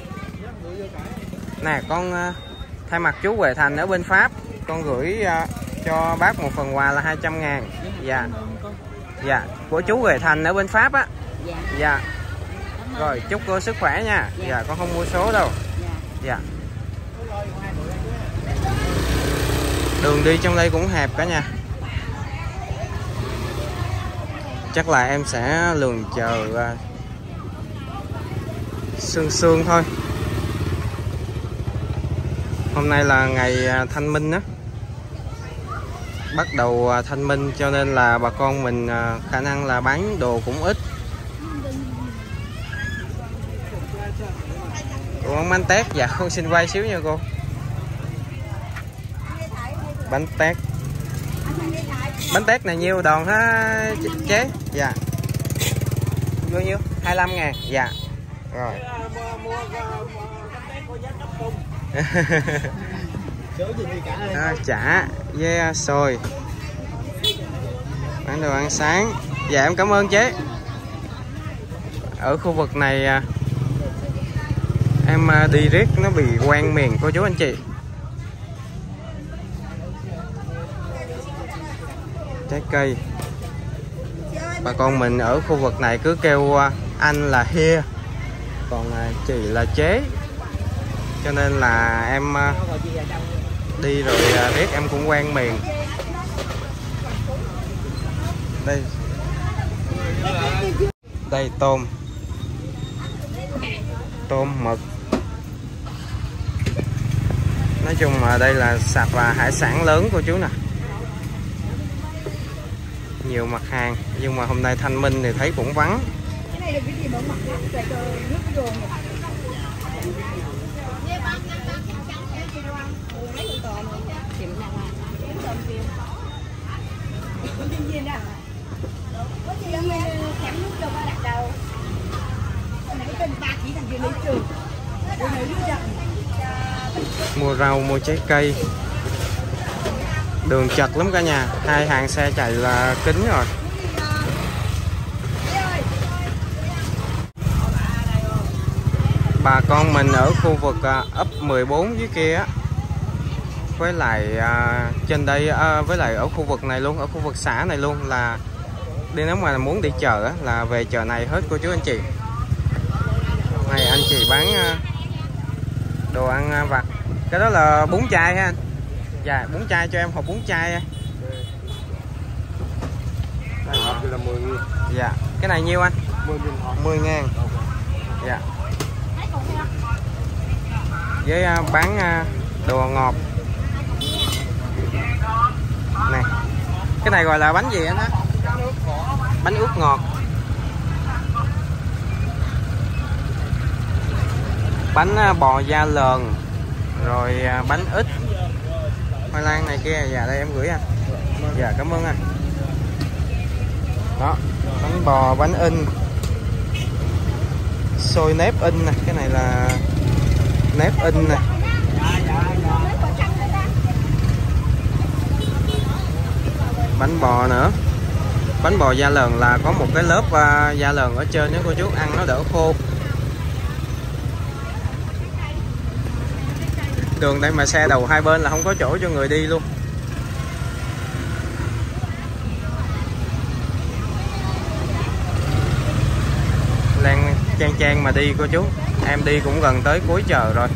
Nè con thay mặt chú Huệ Thành ở bên Pháp, con gửi cho bác một phần quà là 200.000. Dạ. Dạ, của chú Huệ Thành ở bên Pháp á.
Dạ.
Dạ. Rồi chúc cô sức khỏe nha. Dạ, con không mua số đâu. Dạ. Đường đi trong đây cũng hẹp cả nhà. Chắc là em sẽ lường chờ sương thôi. Hôm nay là ngày Thanh Minh á, bắt đầu Thanh Minh cho nên là bà con mình khả năng là bán đồ cũng ít. Cô bán bánh tét, dạ con xin quay xíu nha cô. Bánh tét. Bánh tét này nhiêu đòn hả chế? Dạ. Bao nhiêu? 25.000. Dạ. Rồi. Chả với xôi. Bán đồ ăn sáng. Dạ em cảm ơn chế. Ở khu vực này em đi riết nó bị quen miền cô chú anh chị. Trái cây. Bà con mình ở khu vực này cứ kêu anh là Hia, còn chị là chế, cho nên là em đi rồi riết em cũng quen miền. Đây tôm mực. Nói chung mà đây là sạp hải sản lớn cô chú nè, nhiều mặt hàng, nhưng mà hôm nay Thanh Minh thì thấy cũng vắng. Mua rau, mua trái cây. Đường chật lắm cả nhà, 2 hàng xe chạy là kín rồi. Bà con mình ở khu vực ấp 14 dưới kia á, với lại trên đây với lại ở khu vực này luôn, ở khu vực xã này luôn, là đi nếu mà muốn đi chợ á, là về chợ này hết cô chú anh chị. Này anh chị bán đồ ăn vặt. Cái đó là bún chai ha anh? Dạ, bún chai cho em hộp bún chai.
Là 10.000.
Dạ, cái này nhiêu anh? 10.000. Dạ. Với bán đồ ngọt. Này. Cái này gọi là bánh gì anh á? Bánh ướt ngọt. bánh bò da lợn, rồi bánh ít, khoai lang này kia. Dạ đây em gửi anh. Dạ cảm ơn anh. Đó, bánh bò, bánh in, xôi nếp in nè, cái này là nếp in nè. Bánh bò nữa. Bánh bò da lợn là có một cái lớp da lợn ở trên đó cô chú, ăn nó đỡ khô. Đường đây mà xe đầu hai bên là không có chỗ cho người đi luôn. Lan trang mà đi cô chú. Em đi cũng gần tới cuối chợ rồi.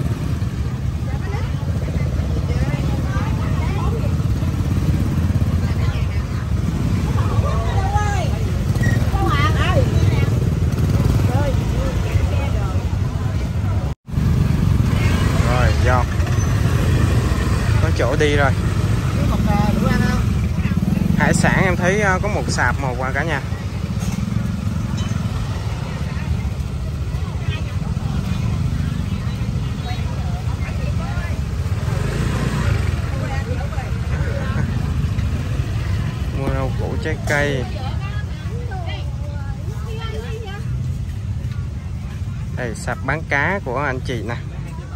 Có chỗ đi rồi. Hải sản em thấy có một sạp một qua cả nhà. Mua rau củ trái cây. Đây sạp bán cá của anh chị nè.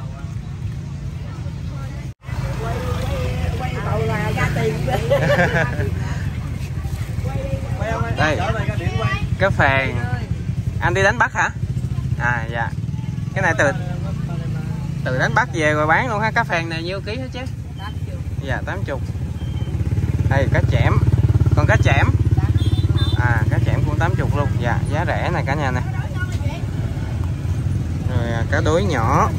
Đây cá phèn. Anh đi đánh bắt hả? À dạ. Cái này tự đánh bắt về rồi bán luôn ha. Cá phèn này nhiêu ký hả chứ? Dạ 80. Đây cá chẽm. Còn cá chẽm? À cá chẽm cũng 80 luôn. Dạ giá rẻ này cả nhà nè. Rồi cá đối nhỏ.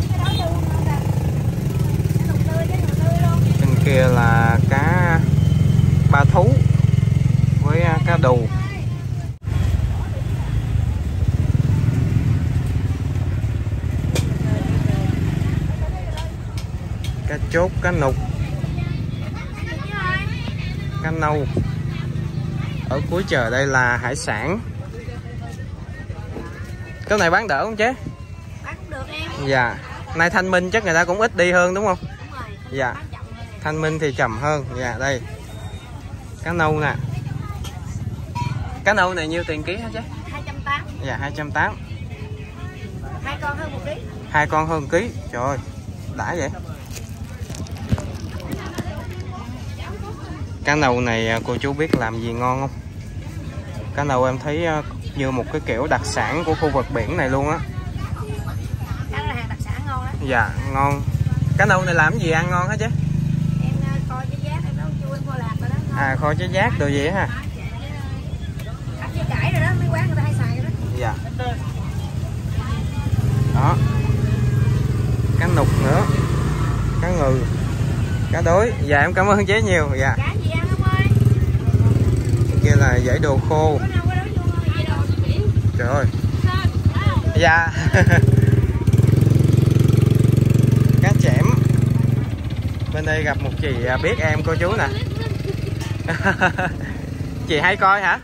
Bên kia là cá ba thú với cá đù. Cá chốt, cá nục, cá nâu. Ở cuối chợ đây là hải sản. Cái này bán đỡ không chế?
Bán cũng được em.
Dạ. Nay Thanh Minh chắc người ta cũng ít đi hơn đúng không?
Đúng rồi.
Dạ. Thanh Minh thì chậm hơn. Dạ đây. Cá nâu nè. Cá nâu này nhiêu tiền ký hả chứ?
280.
Dạ 280.
2 con hơn 1 ký.
2 con hơn 1 ký. Trời ơi, đã vậy. Cá nâu này cô chú biết làm gì ngon không? Cá nâu em thấy như một cái kiểu đặc sản của khu vực biển này luôn á.
Cá là hàng đặc sản ngon đó.
Dạ, ngon. Cá nâu này làm cái gì ăn ngon hả chứ?
Em kho trái giác, em nấu chua, em kho lạc rồi đó.
À, kho trái giác đồ gì hả?
Áp trái cải rồi đó, mấy quán người ta hay xài rồi đó.
Dạ. Đó. Cá nục nữa. Cá ngừ. Cá đối. Dạ em cảm ơn chế nhiều. Dạ.
Cá gì ăn không ơi?
Kia là dãy đồ khô. Trời ơi. Dạ. Cá chẽm. Bên đây gặp một chị biết em cô chú nè. Chị hay coi hả?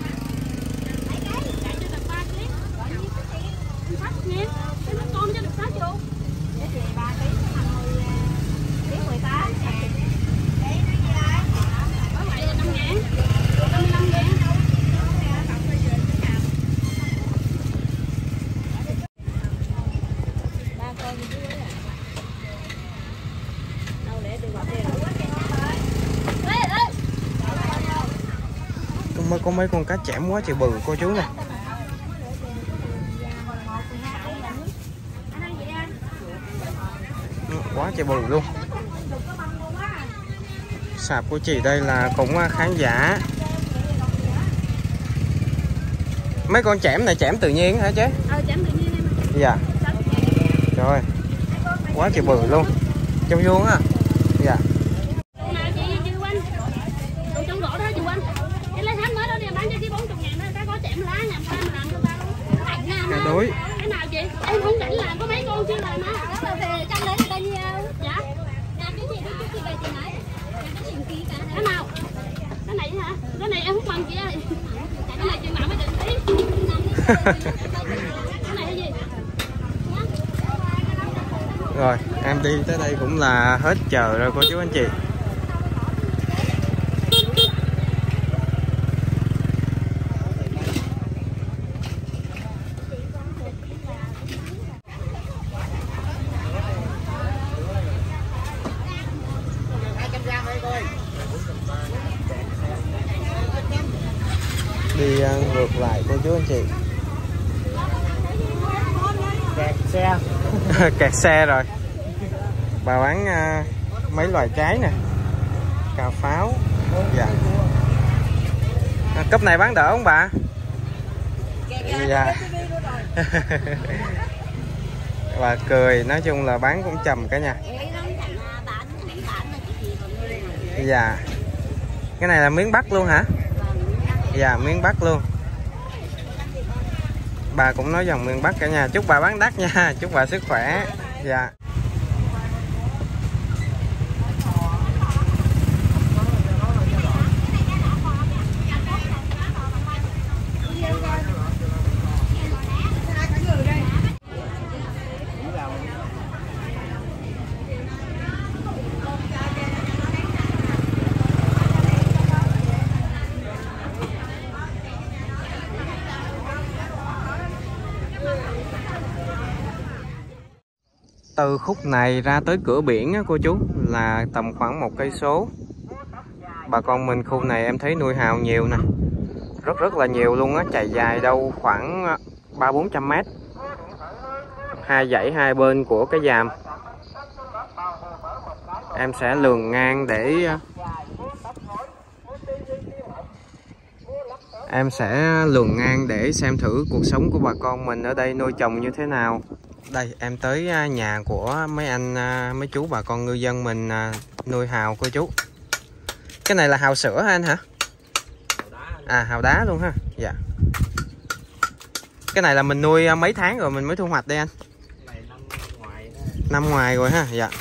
Có mấy con cá chẽm quá trời bự cô chú nè. Quá trời bự luôn. Sạp của chị đây là cũng khán giả. Mấy con chẽm này chẽm tự nhiên hả chứ?
Chẽm tự nhiên em.
Dạ. Trời, quá trời bự luôn. Trông vuông á. Dạ. Cá đối.
Cái nào chị? Em không rảnh làm, có mấy con chưa làm á. Về trong đấy là bao nhiêu? Dạ. Cái gì đi trước khi về chị nói. Cái nào? Cái này hả? Cái này em không bằng chị ơi. Cái này chị nào mới định tí. Cái này cái gì?
Rồi em đi tới đây cũng là hết chờ rồi cô chú anh chị. Đi ngược lại cô chú anh chị.
Kẹt xe.
Kẹt xe rồi. Bà bán mấy loại trái nè, cà pháo. Dạ. Cúp này bán đỡ không bà? Dạ. Bà cười, nói chung là bán cũng trầm cả nhà. Dạ. Cái này là miếng Bắc luôn hả? Dạ, miếng Bắc luôn. Bà cũng nói dòng miền Bắc cả nhà. Chúc bà bán đắt nha, chúc bà sức khỏe. Dạ. Từ khúc này ra tới cửa biển á cô chú là tầm khoảng 1 cây số. Bà con mình khu này em thấy nuôi hào nhiều nè, rất là nhiều luôn á, chạy dài đâu khoảng 300-400 mét. Hai dãy hai bên của cái giàm. Em sẽ lường ngang để xem thử cuộc sống của bà con mình ở đây nuôi trồng như thế nào. Đây em tới nhà của mấy anh mấy chú bà con ngư dân mình nuôi hào cô chú. Cái này là hào sữa hả anh hả? À, hào đá luôn ha. Dạ. Cái này là mình nuôi mấy tháng rồi mình mới thu hoạch đây anh? Năm ngoài rồi ha. Dạ.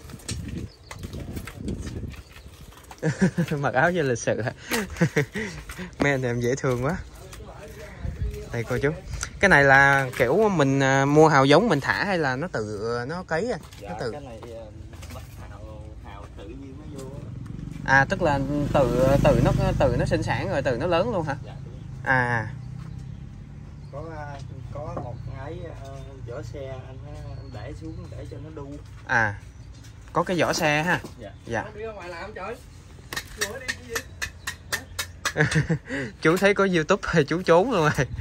Mặc áo như lịch sự hả? Mấy anh em dễ thương quá. Đây cô chú. Cái này là kiểu mình mua hào giống mình thả hay là nó tự nó cấy anh?
Dạ,
nó tự.
cái này hào tự nhiên nó vô.
À, tức là tự nó sinh sản rồi tự nó lớn luôn hả?
Dạ.
À.
Có một cái vỏ xe anh để xuống để cho nó đu.
À. Có cái vỏ xe ha.
Dạ.
Dạ.
Đi ra ngoài làm trời.
Chú thấy có YouTube thì chú trốn luôn rồi.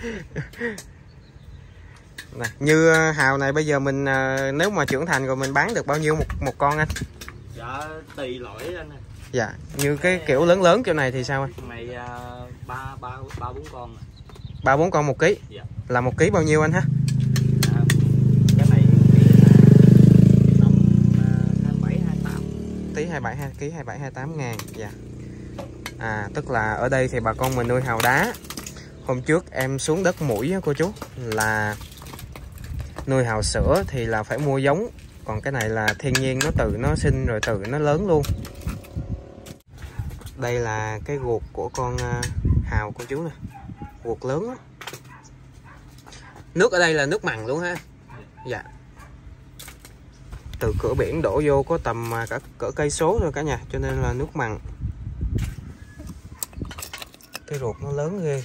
Nè, như hào này bây giờ mình nếu mà trưởng thành rồi mình bán được bao nhiêu một con anh?
Dạ tùy loại anh.
Dạ, như cái kiểu lớn kiểu này thì sao anh?
Này 3-4 con.
3-4 con 1 ký.
Dạ.
Là 1 ký bao nhiêu anh ha?
Cái này tầm 27-28.
Tí 27 ký 27-28 ngàn. Dạ. À, tức là ở đây thì bà con mình nuôi hào đá. Hôm trước em xuống đất Mũi cô chú là nuôi hào sữa thì là phải mua giống, còn cái này là thiên nhiên nó tự nó sinh rồi tự nó lớn luôn. Đây là cái guộc của con hào cô chú nè, guộc lớn đó. Nước ở đây là nước mặn luôn ha. Dạ. Từ cửa biển đổ vô có tầm cỡ cây số thôi cả nhà, cho nên là nước mặn. Cái ruột nó lớn ghê.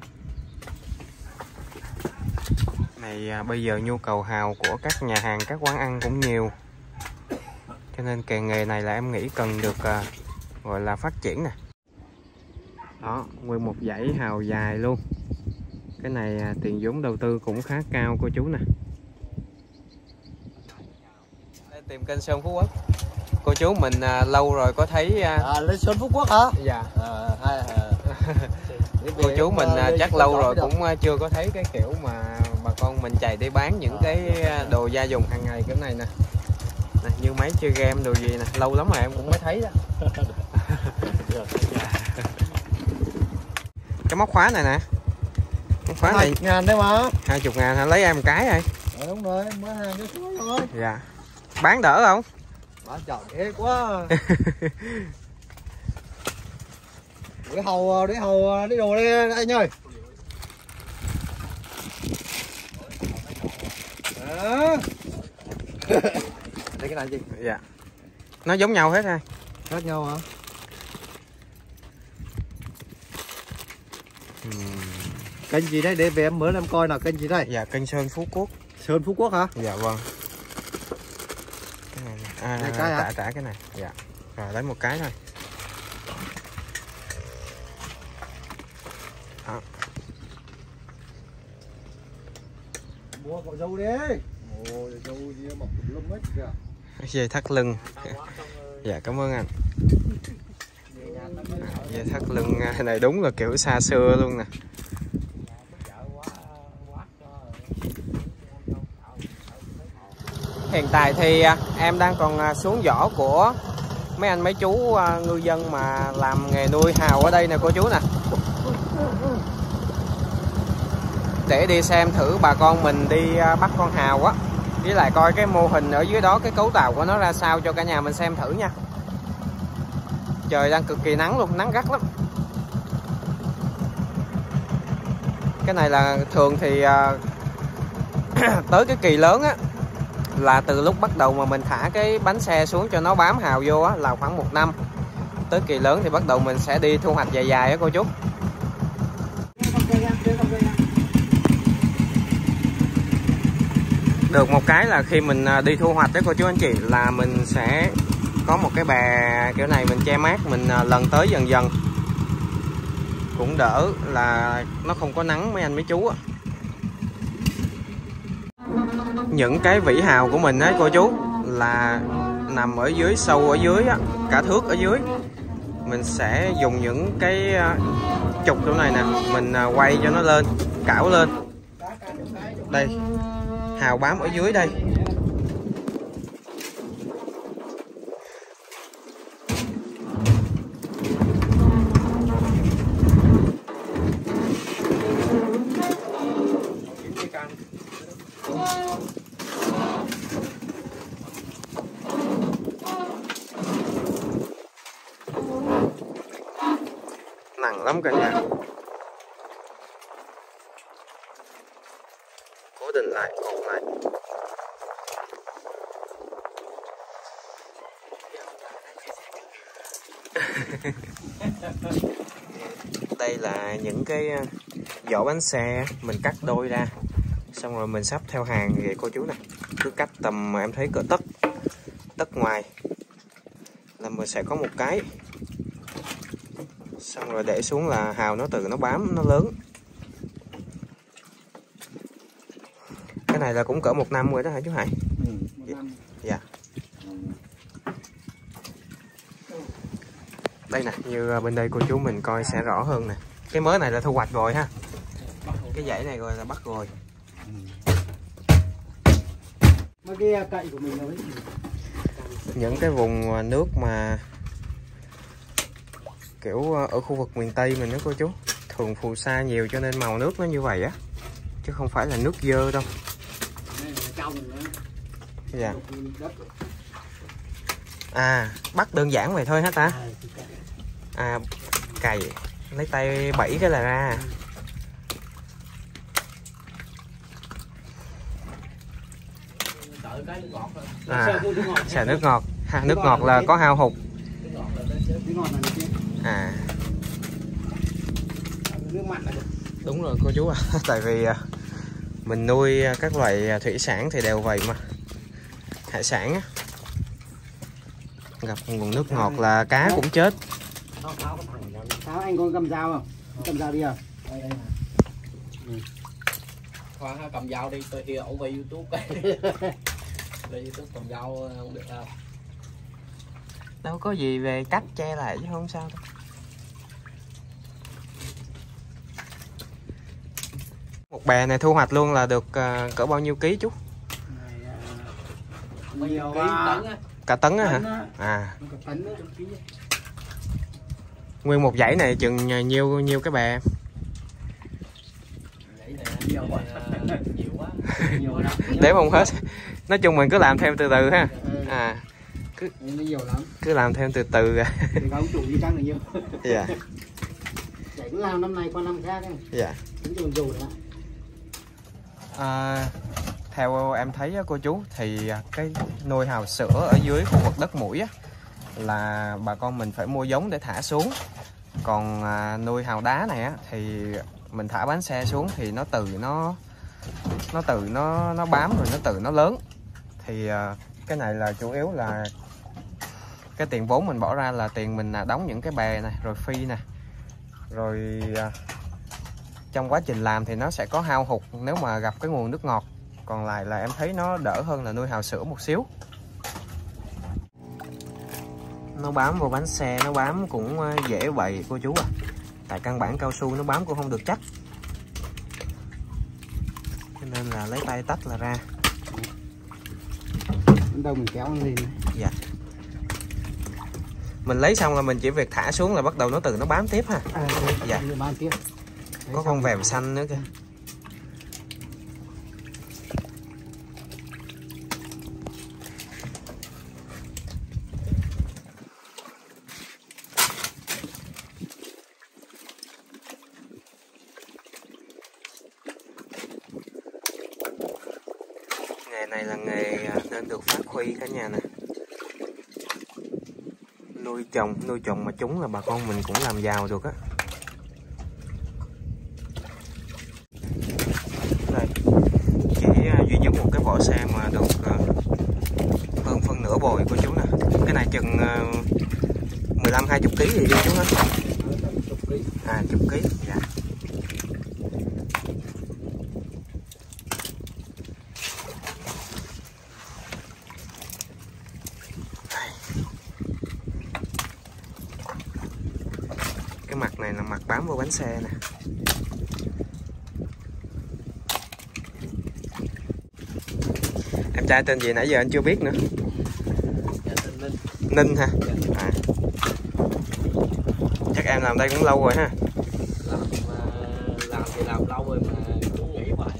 Này bây giờ nhu cầu hào của các nhà hàng, các quán ăn cũng nhiều, cho nên kề nghề này là em nghĩ cần được gọi là phát triển nè. Đó, nguyên một dãy hào dài luôn. Cái này tiền vốn đầu tư cũng khá cao cô chú nè. Đây, tìm kênh Sơn Phú Quốc. Cô chú mình lâu rồi có thấy
lên Sơn Phú Quốc hả?
Dạ. Cô chú mình chắc lâu rồi cũng chưa có thấy cái kiểu mà bà con mình chạy đi bán những cái đồ gia dụng hàng ngày kiểu này nè. Nè, như máy chơi game đồ gì nè, lâu lắm rồi em cũng mới thấy đó. Cái móc khóa này nè. Móc khóa này
20.000 đấy mà.
20.000 hả? Lấy em một cái rồi.
Đúng rồi, mới hàng cái số thôi.
Dạ. Bán đỡ không?
Bán trời quá. Để hầu đi đồ đi anh ơi. Đó. Đây cái này gì?
Dạ. Nó giống nhau hết ha.
Khác nhau hả? Kênh gì đấy để về em mới em coi nào, kênh gì đây?
Dạ, kênh Sơn Phú Quốc.
Sơn Phú Quốc hả?
Dạ vâng. Cái này nè.
Đây cái hả?
Trả cái này. Dạ. Rồi lấy một cái thôi. Đó.
Mua cậu dâu đi. Ồ, dâu gì mọc tùm lum hết kìa.
Dây thắt lưng. Dạ cảm ơn anh. Dây thắt lưng này đúng là kiểu xa xưa luôn nè. Hiện tại thì em đang còn xuống giỏ của mấy anh mấy chú ngư dân mà làm nghề nuôi hào ở đây nè cô chú nè, để đi xem thử bà con mình đi bắt con hào á, với lại coi cái mô hình ở dưới đó, cái cấu tạo của nó ra sao cho cả nhà mình xem thử nha. Trời đang cực kỳ nắng luôn, nắng gắt lắm. Cái này là thường thì tới cái kỳ lớn á, là từ lúc bắt đầu mà mình thả cái bánh xe xuống cho nó bám hào vô á, là khoảng 1 năm. Tới kỳ lớn thì bắt đầu mình sẽ đi thu hoạch dài dài á cô chú. Được một cái là khi mình đi thu hoạch đó cô chú anh chị, là mình sẽ có một cái bè kiểu này mình che mát, mình lần tới dần dần cũng đỡ, là nó không có nắng mấy anh mấy chú á. Những cái vĩ hào của mình ấy cô chú là nằm ở dưới, sâu ở dưới á, cả thước ở dưới. Mình sẽ dùng những cái trục chỗ này nè, mình quay cho nó lên, cảo lên. Đây, hào bám ở dưới đây. Nặng lắm cả nhà. Cố định lại, cột lại. Đây là những cái vỏ bánh xe mình cắt đôi ra, xong rồi mình sắp theo hàng vậy cô chú nè. Cứ cắt tầm mà em thấy cỡ tấc ngoài là mình sẽ có một cái, xong rồi để xuống là hào nó tự nó bám, nó lớn. Cái này là cũng cỡ 1 năm rồi đó hả chú Hải? Dạ. Đây nè, như bên đây cô chú mình coi sẽ rõ hơn nè. Cái mớ này là thu hoạch rồi ha. Cái dãy này rồi là bắt rồi.
Cái cậy của mình rồi.
Những cái vùng nước mà kiểu ở khu vực miền Tây mình đó cô chú, thường phù sa nhiều cho nên màu nước nó như vậy á, chứ không phải là nước dơ đâu. Dạ. À, bắt đơn giản vậy thôi hả ta? À, cày lấy tay bẫy cái là ra. À, xài nước ngọt. Ha, nước ngọt là có hao hụt. À, đúng rồi cô chú ạ. Tại vì mình nuôi các loại thủy sản thì đều vậy mà. Hải sản á, gặp nguồn nước ngọt là cá cũng chết.
Sao anh có cầm dao không? Cầm dao đi à?
Khoan cầm dao đi, tôi kia ổng về YouTube. Về YouTube cầm dao không được đâu.
Đâu có gì về cách che lại chứ không sao đâu. Một bè này thu hoạch luôn là được cỡ bao nhiêu ký chú?
Nhiều
Cả tấn á hả? À. Nguyên một dãy này chừng nhiêu cái bè? Đếm không hết. Nói chung mình cứ làm theo từ từ ha. À, cứ làm theo từ từ. Dạ.
Cứ làm năm này qua năm khác.
Dạ. Theo em thấy á, cô chú, thì cái nuôi hào sữa ở dưới khu vực đất mũi á, là bà con mình phải mua giống để thả xuống. Còn nuôi hào đá này á, thì mình thả bán xe xuống thì nó bám rồi nó tự nó lớn. Thì cái này là chủ yếu là cái tiền vốn mình bỏ ra là tiền mình đóng những cái bè này, rồi phi nè, rồi trong quá trình làm thì nó sẽ có hao hụt nếu mà gặp cái nguồn nước ngọt. Còn lại là em thấy nó đỡ hơn là nuôi hào sữa một xíu. Nó bám vào bánh xe, nó bám cũng dễ vậy cô chú à. Tại căn bản cao su nó bám cũng không được chắc, cho nên là lấy tay tách là ra.
Đâu mình kéo nó lên.
Dạ. Mình lấy xong là mình chỉ việc thả xuống là bắt đầu nó tự nó bám tiếp ha. Dạ.
Bám tiếp.
Có con vèm xanh nữa kìa. Nghề này là nghề nên được phát huy cả nhà nè. Nuôi trồng mà trúng là bà con mình cũng làm giàu được á. Đây, chỉ duy nhất một cái vỏ xe mà được hơn phân nửa bồi cô chú nè. Cái này chừng 15-20 kg gì cô chú hết. Chục ký. Dạ. Cái mặt này là mặt bám vào bánh xe nè. Em trai tên gì nãy giờ anh chưa biết nữa. Ninh hả? Chắc em làm đây cũng lâu rồi ha.
Làm thì làm lâu rồi mà cũng nghỉ hoài.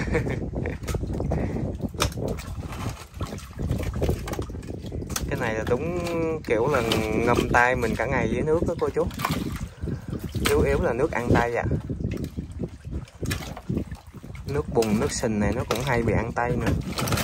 Cái này là đúng kiểu là ngâm tay mình cả ngày dưới nước đó cô chú. Yếu là nước ăn tay à. Nước bùn, nước sình này nó cũng hay bị ăn tay nữa.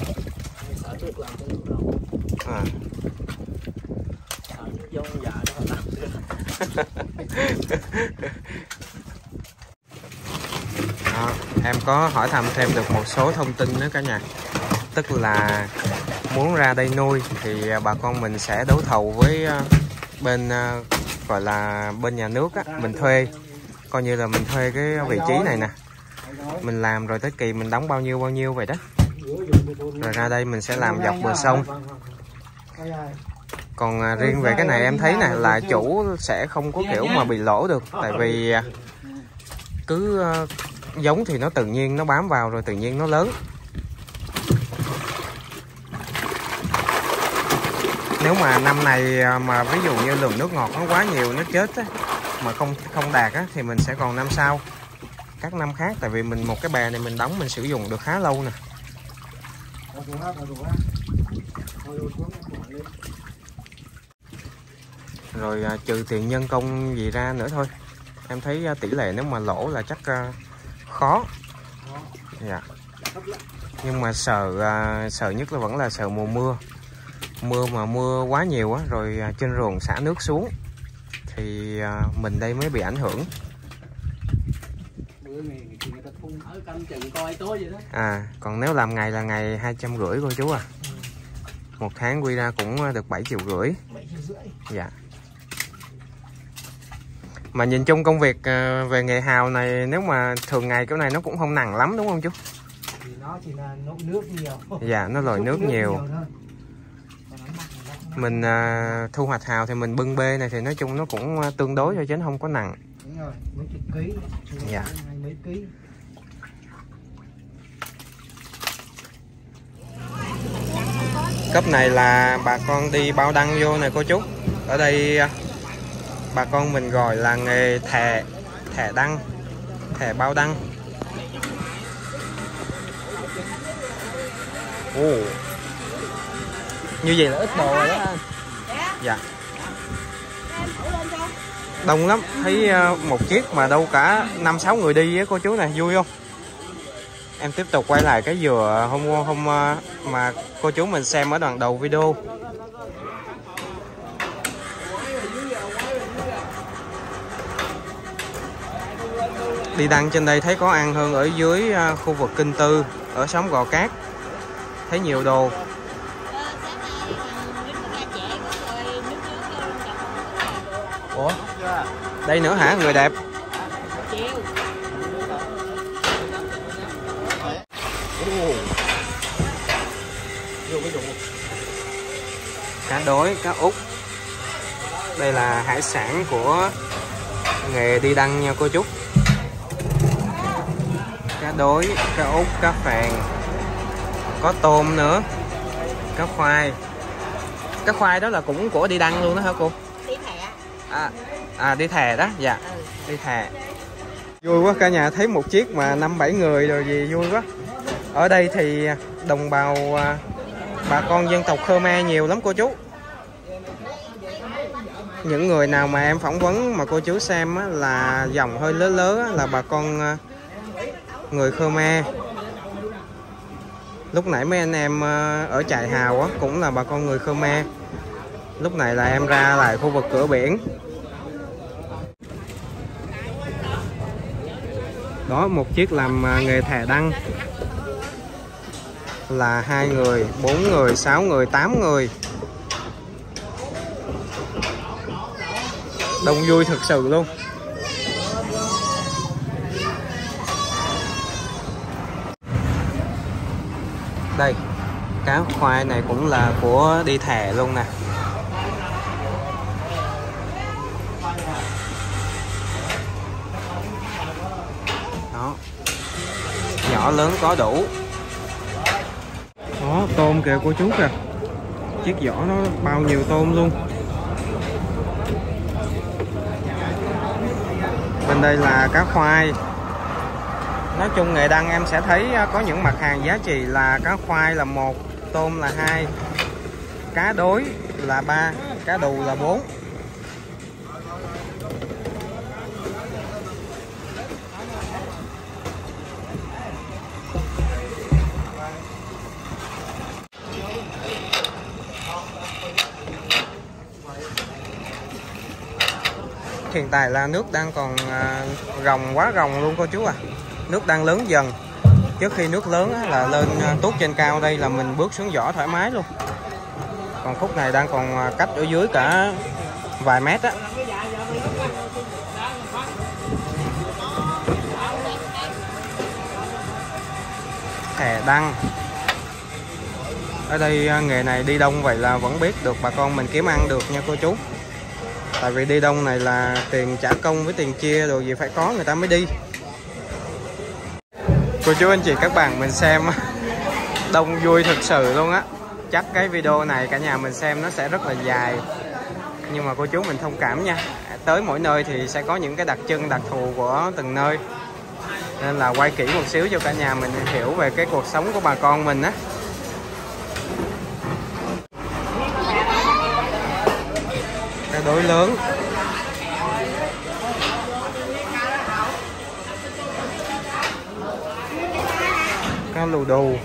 Đó, em có hỏi thăm thêm được một số thông tin nữa cả nhà. Tức là muốn ra đây nuôi thì bà con mình sẽ đấu thầu với bên gọi là bên nhà nước á, mình thuê, coi như là mình thuê cái vị trí này nè, mình làm rồi tới kỳ mình đóng bao nhiêu vậy đó, rồi ra đây mình sẽ làm dọc bờ sông. Còn riêng về cái này em thấy nè là chủ sẽ không có kiểu mà bị lỗ được, tại vì cứ giống thì nó tự nhiên nó bám vào rồi tự nhiên nó lớn. Nếu mà năm này mà ví dụ như lượng nước ngọt nó quá nhiều nó chết á, mà không đạt á, thì mình sẽ còn năm sau các năm khác, tại vì mình một cái bè này mình đóng mình sử dụng được khá lâu nè. Rồi trừ tiền nhân công gì ra nữa thôi. Em thấy tỷ lệ nếu mà lỗ là chắc khó. Dạ. Nhưng mà sợ nhất là vẫn là sợ mùa mưa. Mưa quá nhiều á, rồi trên ruộng xả nước xuống thì mình đây mới bị ảnh hưởng. Còn nếu làm ngày là ngày 250 cô chú à. Một tháng quy ra cũng được 7,5 triệu. Dạ. Mà nhìn chung công việc về nghề hào này nếu mà thường ngày cái này nó cũng không nặng lắm đúng không chú?
Thì nó chỉ là nộp nước nhiều.
Dạ, nó lội nước nhiều. Mình thu hoạch hào thì mình bưng bê này thì nói chung nó cũng tương đối thôi chứ nó không có nặng.
Đúng rồi, mấy chục ký.
Dạ.
Mấy ký.
Cấp này là bà con đi bao đăng vô này cô chú. Ở đây bà con mình gọi là nghề thẻ đăng, thẻ bao đăng. Như vậy là ít đồ rồi đó anh. Dạ. Đông lắm, thấy một chiếc mà đâu cả 5-6 người đi á cô chú này, vui không? Em tiếp tục quay lại cái dừa hôm mà cô chú mình xem ở đoạn đầu video. Đi đăng trên đây thấy có ăn hơn ở dưới khu vực Kinh Tư, ở xóm Gò Cát. Thấy nhiều đồ. Ủa? Đây nữa hả người đẹp? Cá đối, cá út. Đây là hải sản của nghề đi đăng nha cô chú. Cá đối, cá út, cá phèn, có tôm nữa, cá khoai. Cá khoai đó là cũng của đi đăng luôn đó hả cô?
Đi thè.
Đi thè đó, dạ. Đi thè. Vui quá cả nhà, thấy một chiếc mà 5-7 người rồi gì vui quá. Ở đây thì đồng bào bà con dân tộc Khmer nhiều lắm cô chú. Những người nào mà em phỏng vấn mà cô chú xem á, là dòng hơi lớn lớn á, là bà con người Khmer. Lúc nãy mấy anh em ở Trại Hào á, cũng là bà con người Khmer. Lúc này là em ra lại khu vực cửa biển. Đó, một chiếc làm nghề thè đăng là 2 người, 4 người, 6 người, 8 người. Đông vui thực sự luôn. Đây, cá khoai này cũng là của đi thè luôn nè. Đó, nhỏ lớn có đủ. Đó, tôm kìa cô chú kìa. Chiếc vỏ nó bao nhiêu tôm luôn. Bên đây là cá khoai. Nói chung nghề đăng em sẽ thấy có những mặt hàng giá trị là cá khoai là 1, tôm là 2, cá đối là 3, cá đù là 4. Hiện tại là nước đang còn ròng, quá ròng luôn cô chú à. Nước đang lớn dần. Trước khi nước lớn là lên tuốt trên cao đây là mình bước xuống vỏ thoải mái luôn. Còn khúc này đang còn cách ở dưới cả vài mét á. Thè đăng. Ở đây nghề này đi đông vậy là vẫn biết được bà con mình kiếm ăn được nha cô chú. Tại vì đi đông này là tiền trả công với tiền chia đồ gì phải có người ta mới đi. Cô chú anh chị các bạn mình xem đông vui thực sự luôn á. Chắc cái video này cả nhà mình xem nó sẽ rất là dài. Nhưng mà cô chú mình thông cảm nha. Tới mỗi nơi thì sẽ có những cái đặc trưng đặc thù của từng nơi. Nên là quay kỹ một xíu cho cả nhà mình hiểu về cái cuộc sống của bà con mình á. Cái đối lớn. Cá lù đù.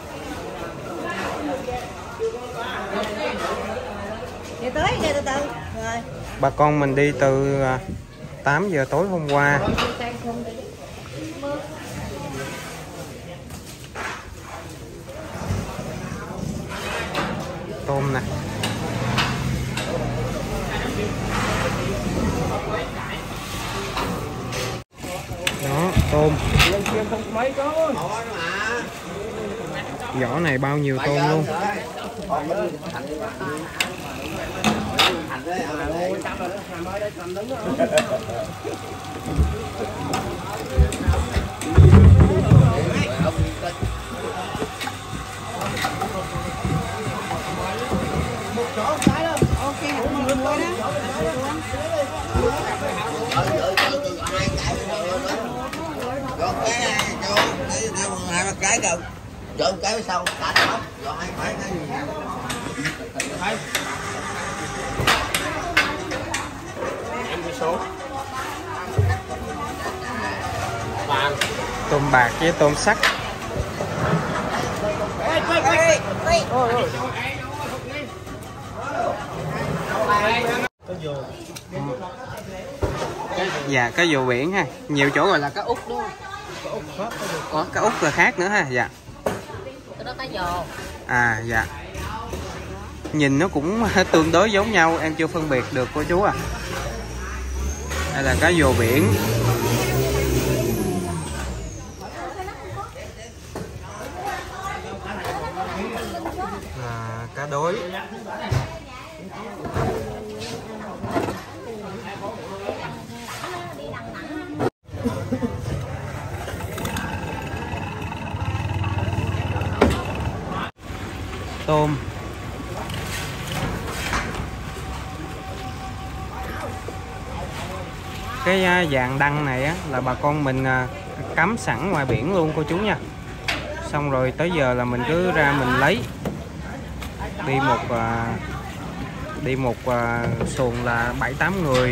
Bà con mình đi từ 8 giờ tối hôm qua. Tôm nè. Đó, tôm. Vỏ này bao nhiêu tôm luôn.
Cái đâu trộn cái sau cả đó rồi hai phải
Tôm bạc với tôm sắt. Dạ, cá dồ biển ha. Nhiều chỗ gọi là cá út đúng không? Có cá út là khác nữa ha. Dạ.
Cái đó cá dồ.
À dạ. Nhìn nó cũng tương đối giống nhau, em chưa phân biệt được cô chú à. Đây là cá dồ biển. Cá đối. Tôm. Cái dạng đăng này á là bà con mình cắm sẵn ngoài biển luôn cô chú nha. Xong rồi tới giờ là mình cứ ra mình lấy. Đi một xuồng là 7-8 người.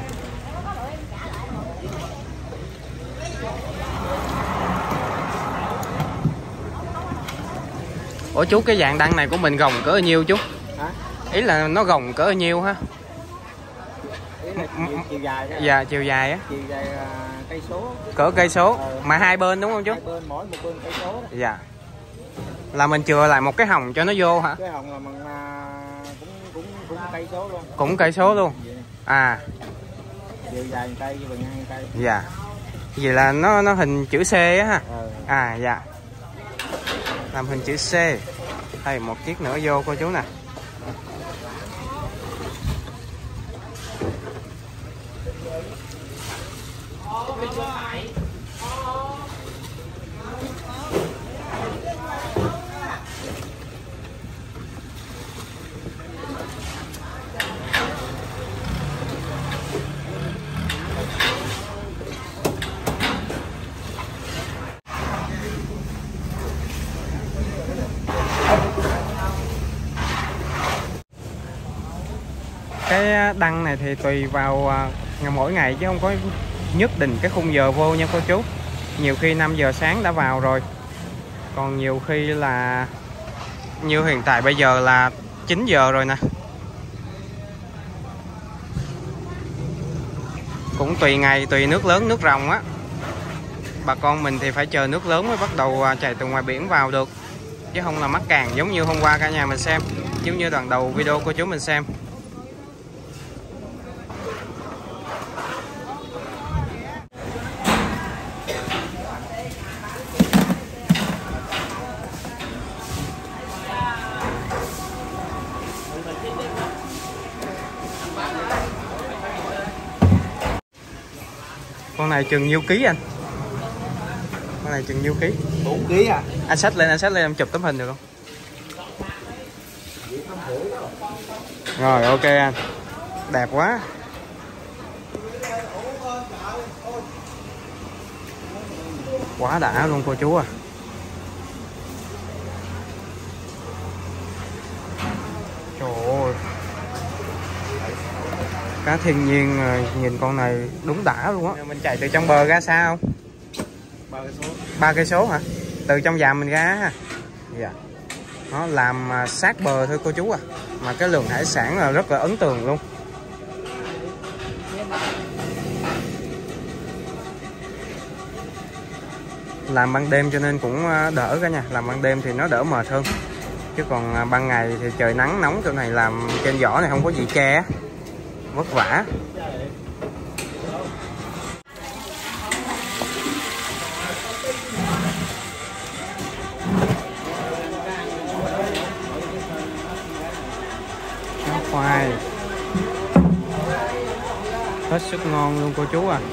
Ủa chú, cái dạng đăng này của mình gồng cỡ nhiêu chú?
Hả?
Ý là nó gồng cỡ nhiêu ha?
Chiều dài đó.
Dạ, chiều dài á.
Chiều dài cây số.
Cỡ cây số. Mà hai bên đúng không chú?
Hai bên, mỗi một bên cây số đó.
Dạ. Là mình chừa lại một cái hồng cho nó vô hả?
Cái hồng là mình cũng cây số luôn.
Cũng cây số luôn. À.
Chiều dài cây với ngang cây.
Dạ. Vậy là nó hình chữ C á ha. À dạ. Làm hình chữ C. Đây một chiếc nữa vô cô chú nè. Cái đăng này thì tùy vào mỗi ngày chứ không có nhất định cái khung giờ vô nha cô chú. Nhiều khi 5 giờ sáng đã vào rồi. Còn nhiều khi là như hiện tại bây giờ là 9 giờ rồi nè. Cũng tùy ngày, tùy nước lớn, nước ròng á. Bà con mình thì phải chờ nước lớn mới bắt đầu chạy từ ngoài biển vào được. Chứ không là mắc càng giống như hôm qua cả nhà mình xem. Giống như đoạn đầu video cô chú mình xem. Con này chừng nhiêu ký anh? Con này chừng nhiêu ký?
4 kg à?
Anh xách lên em chụp tấm hình được không? Rồi ok anh. Đẹp quá. Quá đã luôn cô chú à. Trời ơi. Cá thiên nhiên, nhìn con này đúng đã luôn á. Mình chạy từ trong bờ ra xa không? 3 cây số hả? Từ trong dàm mình ra ha. Dạ. Nó làm sát bờ thôi cô chú à. Mà cái lượng hải sản là rất là ấn tượng luôn. Làm ban đêm cho nên cũng đỡ cả nha. Làm ban đêm thì nó đỡ mệt hơn. Chứ còn ban ngày thì trời nắng nóng chỗ này làm trên vỏ này không có gì che, vất vả. Khoai hết sức ngon luôn cô chú à.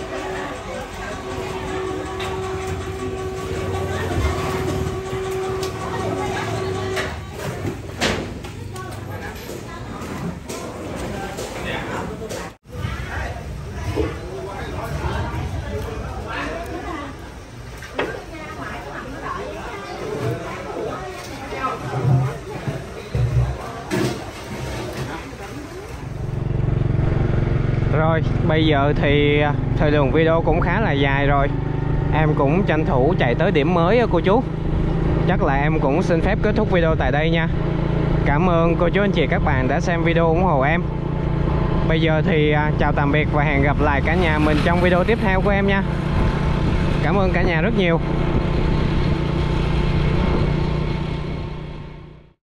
Rồi bây giờ thì thời lượng video cũng khá là dài rồi. Em cũng tranh thủ chạy tới điểm mới á cô chú. chắc là em cũng xin phép kết thúc video tại đây nha. Cảm ơn cô chú anh chị các bạn đã xem video ủng hộ em. Bây giờ thì chào tạm biệt và hẹn gặp lại cả nhà mình trong video tiếp theo của em nha. Cảm ơn cả nhà rất nhiều.